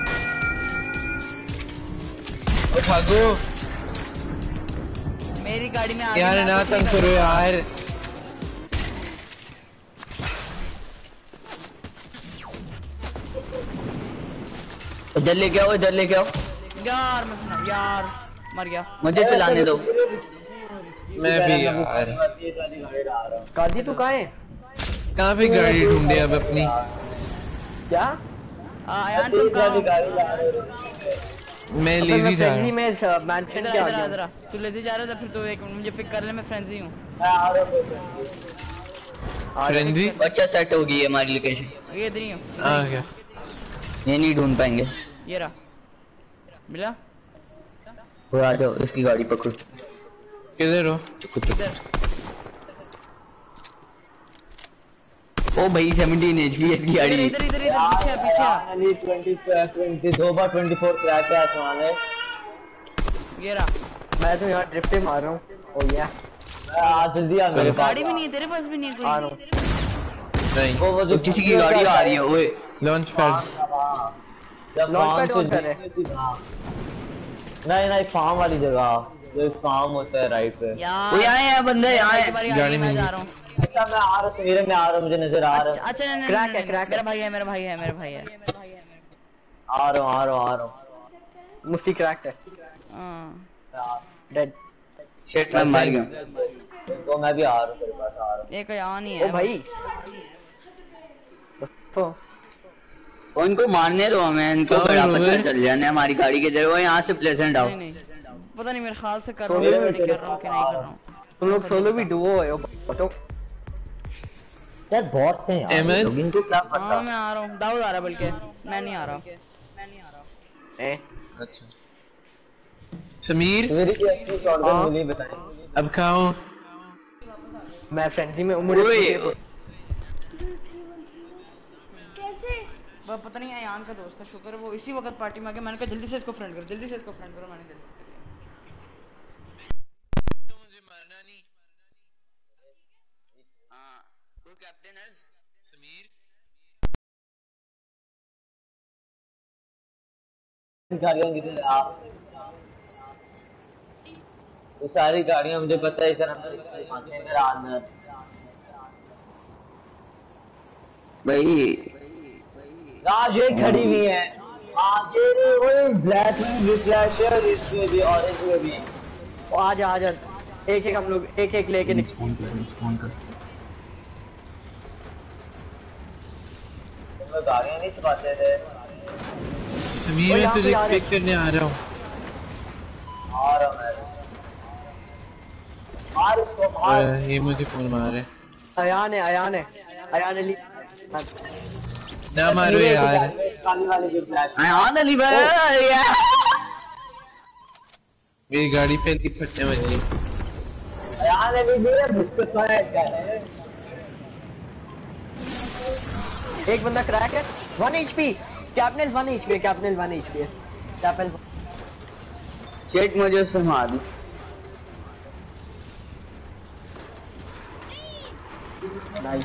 Speaker 6: ओ भागो
Speaker 1: मेरी गाड़ी में आ गया।
Speaker 6: यार,
Speaker 1: मैं
Speaker 6: ना
Speaker 1: आपको
Speaker 6: तंग
Speaker 1: ठीक
Speaker 6: करो
Speaker 1: कर-
Speaker 6: यार।
Speaker 4: इधर लेके आओ।
Speaker 1: यार मैं सुना यार मर गया।
Speaker 4: मुझे चलाने दो।
Speaker 6: मैं भी यार।
Speaker 2: काजी तू कहाँ है?
Speaker 6: कहाँ पे गाड़ी ढूंढे अब अपनी?
Speaker 2: क्या?
Speaker 1: अयान तुम कहाँ हो?
Speaker 6: मैं
Speaker 2: अबे
Speaker 6: ले
Speaker 2: मैं
Speaker 6: भी जा रहा
Speaker 2: फ्रेंडली
Speaker 6: हूँ।
Speaker 2: में मैंशन
Speaker 1: इधर
Speaker 2: के आ
Speaker 1: इधर
Speaker 2: गया
Speaker 1: इधर आ। तू लेते जा रहा था, फिर तू एक मिनट मुझे पिक कर ले। मैं फ्रेंजी हूँ।
Speaker 6: फ्रेंजी
Speaker 4: अच्छा सेट हो गई है हमारी लोकेशन।
Speaker 1: ये इधर ही हूँ।
Speaker 6: आ गया।
Speaker 4: ये नहीं ढूंढ पाएंगे।
Speaker 1: ये रहा, मिला।
Speaker 4: वो आ जाओ, इसकी गाड़ी पकड़ो।
Speaker 6: किधर हो?
Speaker 1: इधर
Speaker 4: ओ भाई 17 एचपी इसकी गाड़ी।
Speaker 1: इधर इधर इधर पीछे आ।
Speaker 7: 20 2 बार 24 क्रैक है आसमान है।
Speaker 1: ये रहा।
Speaker 2: मैं तो यहाँ ड्रिफ्ट पे मार रहा हूँ। ओ या
Speaker 7: जल्दी आ मेरे पास।
Speaker 1: गाड़ी भी नहीं है तेरे पास भी नहीं है
Speaker 2: आ
Speaker 1: कोई।
Speaker 2: रहा हूँ।
Speaker 6: नहीं,
Speaker 7: वो
Speaker 4: तो किसी की गाड़ी आ रही है। ओए
Speaker 6: लॉन्च पैड।
Speaker 7: जब
Speaker 2: लॉन्च
Speaker 7: फार्म
Speaker 2: पैड ऑन कर रहे।
Speaker 7: नहीं फार्म वाली जगह जो फार्म होता है राइट पे।
Speaker 1: यार
Speaker 4: वो यहाँ है बंदे, यहाँ
Speaker 1: गाड़ी
Speaker 4: है।
Speaker 1: वाली
Speaker 6: गाड़ी
Speaker 1: मैं
Speaker 6: में
Speaker 1: जा रहा हूँ।
Speaker 7: अच्छा मैं आ रहा हूँ, समीर में आ रहा हूँ, मुझे नजर आ रहा है।
Speaker 1: अच्छा नहीं
Speaker 2: क्रैक है, क्रैक है।
Speaker 1: मेरा भाई है मेरा भाई है मेरा भाई है।
Speaker 7: आ रहा हूँ।
Speaker 2: मुस्ती क्रैक्ड है।
Speaker 1: हाँ
Speaker 2: डेड।
Speaker 4: शिट मैं मर गया।
Speaker 7: तो मैं भी आ रहा हूँ, तेरे पास आ रहा हूँ।
Speaker 1: एक यहाँ नहीं
Speaker 2: ओ
Speaker 1: है
Speaker 2: भाई तो
Speaker 4: उनको मारने दो हमें, इनको
Speaker 6: हाँ,
Speaker 4: बड़ा
Speaker 6: रोबे।
Speaker 4: पता चल जाने हमारी गाड़ी के जरिए। वो यहाँ से प्लेजेंट आओ।
Speaker 1: नहीं पता नहीं मेरे ख्याल से कर
Speaker 2: सोलो
Speaker 1: रहा हूँ,
Speaker 2: में
Speaker 1: नहीं कर रहा हूँ कि नहीं कर रहा हूँ।
Speaker 2: तुम लोग सोलो भी डुओ हो बटो।
Speaker 7: यार बहुत से यार
Speaker 6: अहमद?
Speaker 7: लोग, इनको क्या
Speaker 1: हाँ
Speaker 7: पता।
Speaker 1: मैं आ रहा हूँ। दाऊद आ रहा है बल्कि मैं नहीं आ रहा।
Speaker 2: ए
Speaker 6: अच्छा समीर
Speaker 7: मेरी की शॉटगन मिली बताएं।
Speaker 6: अब कहाँ हो?
Speaker 2: मैं फ्रेंजी में हूँ। मुझे
Speaker 4: ओए
Speaker 2: पीछे-
Speaker 1: पता नहीं अयान का दोस्त था, शुक्र है वो इसी वक्त पार्टी में आ गया। मैंने कहा जल्दी से इसको फ्रेंड करो, जल्दी से इसको फ्रेंड करो। मैंने जल्दी से कर
Speaker 6: तो मुझे मारना नहीं।
Speaker 4: हाँ वो कैप्टन है
Speaker 6: समीर
Speaker 7: गाड़ियाँ किधर आप? ये सारी गाड़ियाँ मुझे पता है इधर अंदर इधर अंदर
Speaker 4: भाई।
Speaker 7: राज ये खड़ी हुई है। हाँ ये वही ब्लैक में भी फ्लैश है और इसमें भी ऑरेंज में भी।
Speaker 2: ओ आजा आजा, एक एक हम लोग एक एक लेके
Speaker 6: रिस्पॉन्ड कर।
Speaker 7: तुम लोग गाड़ियाँ नहीं चलाते थे?
Speaker 6: समीर मैं तुझे पिक करने आ रहा हूँ।
Speaker 7: आ रहा हूँ मैं। मार इसको मार।
Speaker 6: ये मुझे फोन मार है।
Speaker 2: अयान अली
Speaker 6: ना मारो यार।
Speaker 7: काली वाले जो ब्लैक।
Speaker 4: हाँ अली भाई
Speaker 6: मेरी गाड़ी पे फटने वाली है।
Speaker 7: यार अभी मेरा बिस्कुट खाया है।
Speaker 2: एक बंदा क्रैक है, 1 HP। Captain 1 HP, captain 1 HP, captain.
Speaker 4: Shit मुझे उससे मार दी।
Speaker 2: नाइस।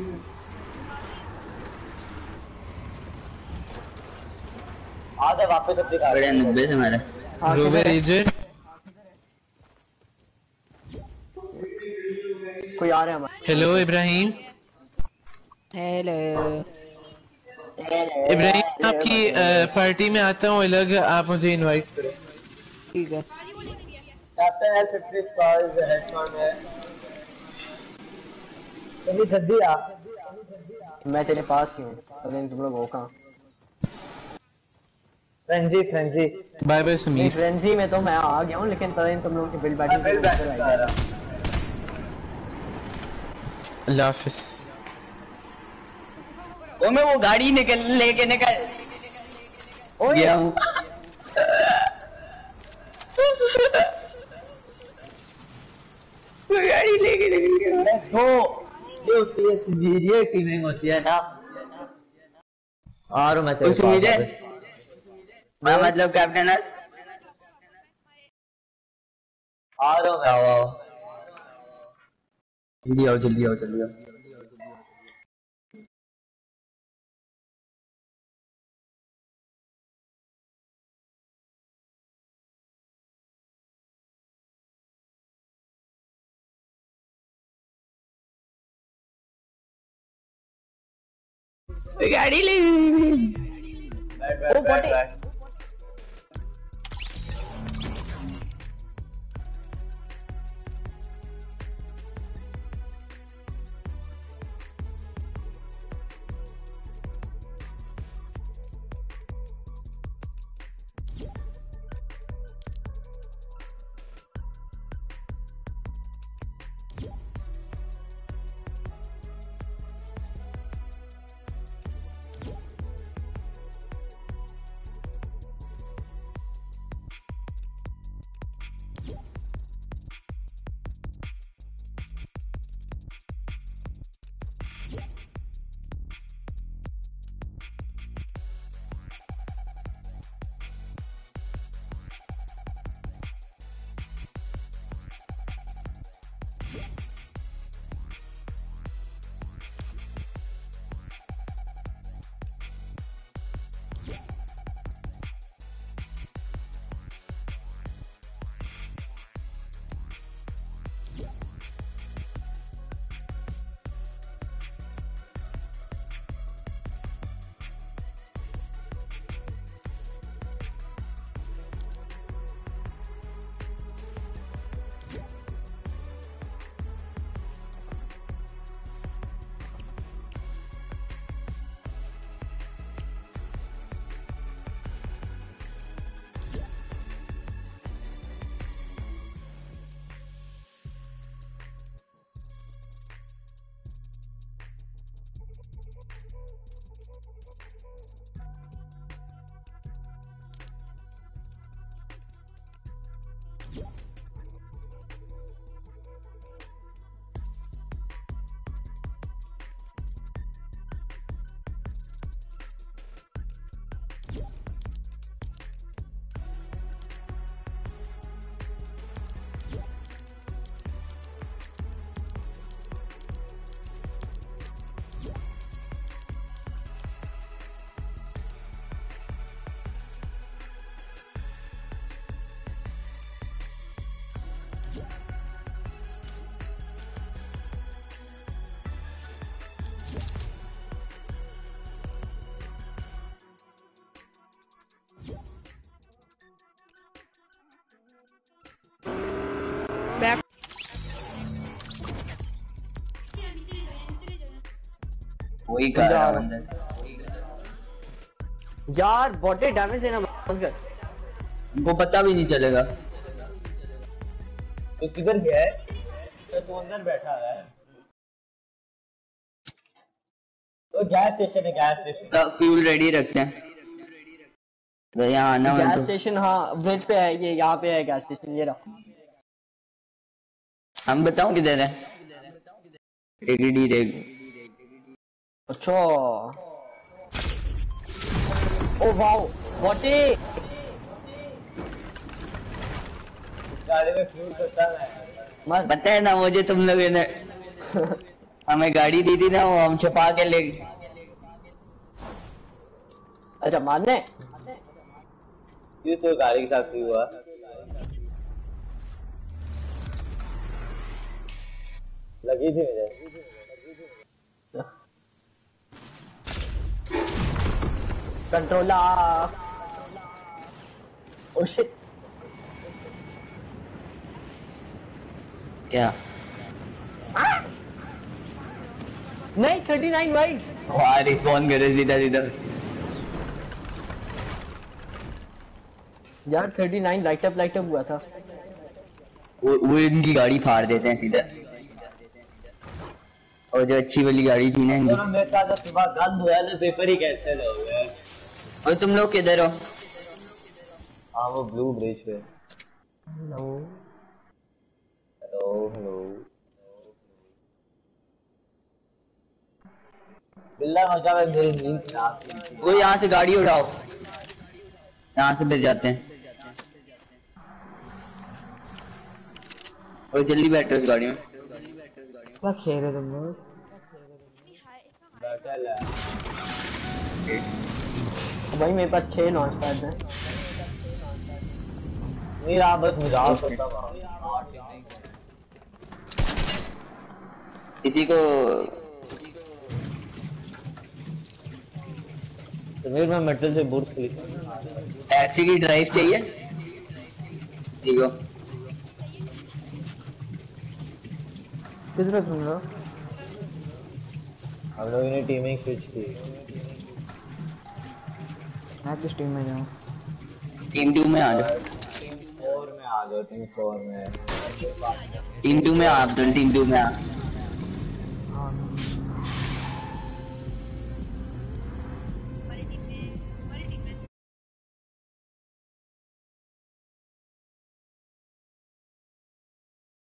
Speaker 7: आज वापस अपनी गाड़ी।
Speaker 4: बड़े 90 से मारे।
Speaker 6: रोवर एजेंट
Speaker 2: कोई आ रहा है हमारे।
Speaker 6: हेलो इब्राहिम।
Speaker 5: हेलो।
Speaker 6: इब्राहिम आपकी पार्टी में आता हूँ अलग, आप मुझे इनवाइट करो।
Speaker 5: ठीक है।
Speaker 7: कैप्टन L50 स्टार्स हेडशॉट है। तुम जल्दी आ।
Speaker 2: मैं तेरे पास ही हूँ, अरे तुम लोग हो कहाँ?
Speaker 7: फ्रेंजी
Speaker 6: बाय बाय
Speaker 2: नहीं
Speaker 6: समीर।
Speaker 2: फ्रेंजी में तो मैं आ गया हूँ, लेकिन तभी तुम लोगों की बिल्ड बैटिंग
Speaker 6: अल्लाह हाफिज।
Speaker 4: वो मैं वो गाड़ी लेके निकल गया हूँ। वो गाड़ी लेके निकल गया।
Speaker 7: तो ये होती है सीरियर टीमिंग होती है ना। और मैं तेरे
Speaker 4: उस
Speaker 7: पास
Speaker 4: मुझे
Speaker 7: वापस।
Speaker 4: मैं मतलब कैप्टन है।
Speaker 7: आ रहा हूँ मैं।
Speaker 4: आओ जल्दी आओ। गाड़ी ले।
Speaker 7: बैठ।
Speaker 4: वही कर रहा हूँ अंदर।
Speaker 2: यार बॉटे डैमेज देना बंद कर।
Speaker 4: उनको पता भी नहीं चलेगा।
Speaker 7: तो किधर गया है? तो अंदर बैठा है। तो गैस स्टेशन है, गैस स्टेशन।
Speaker 4: फ्यूल रेडी रखते हैं। तो यहाँ आना
Speaker 2: गैस
Speaker 4: तो
Speaker 2: स्टेशन, हाँ ब्रिज पे है ये, यहाँ पे है गैस स्टेशन, ये रहा।
Speaker 4: हम बताऊं किधर है? एडीडी रेग।
Speaker 2: अच्छा ओ वाओ बॉटे।
Speaker 7: गाड़ी में फ्यूल करता है।
Speaker 2: मत
Speaker 4: पता है ना मुझे, तुम लोगों ने हमें गाड़ी दी थी ना, वो हम छुपा के ले।
Speaker 2: अच्छा मारने
Speaker 7: ये तो गाड़ी के साथ ही हुआ। लगी थी मुझे।
Speaker 2: कंट्रोलर। Oh shit.
Speaker 4: क्या?
Speaker 2: नहीं 39 वाइट।
Speaker 4: वहाँ रिस्पॉन्ड करे सीधा सीधा।
Speaker 2: यार 39 लाइट अप हुआ था।
Speaker 4: वो इनकी गाड़ी फाड़ देते हैं सीधा। और जो अच्छी वाली गाड़ी थी ना इनकी।
Speaker 7: मेरे साथ सुबह गंद हुआ है, पेपर ही कैंसिल हो गया।
Speaker 4: और तुम लोग किधर हो?
Speaker 7: हाँ वो ब्लू ब्रिज पे।
Speaker 2: Hello
Speaker 7: hello hello. बिल्ला मजा में मेरी नींद खराब थी।
Speaker 4: वो यहाँ से गाड़ी उठाओ, यहाँ से फिर जाते हैं। और जल्दी बैठो उस गाड़ी में।
Speaker 2: क्या खेल रहे तुम लोग?
Speaker 7: बैठल है।
Speaker 2: भाई मेरे पास 6 लॉन्च पैड हैं।
Speaker 7: नहीं आप बस मजाक करता हूँ।
Speaker 4: किसी को
Speaker 7: तो फिर मैं मेटल से बुर्स खरीद।
Speaker 4: टैक्सी की ड्राइव चाहिए किसी को?
Speaker 2: किधर तुम लोग?
Speaker 7: हम लोगों ने टीमिंग स्विच की।
Speaker 2: मैं किस टीम में जाऊँ?
Speaker 4: टीम 2 में आ जाओ।
Speaker 7: 4 में आ जाओ, टीम 4 में।
Speaker 4: टीम 2 में आप टीम 2 में आ।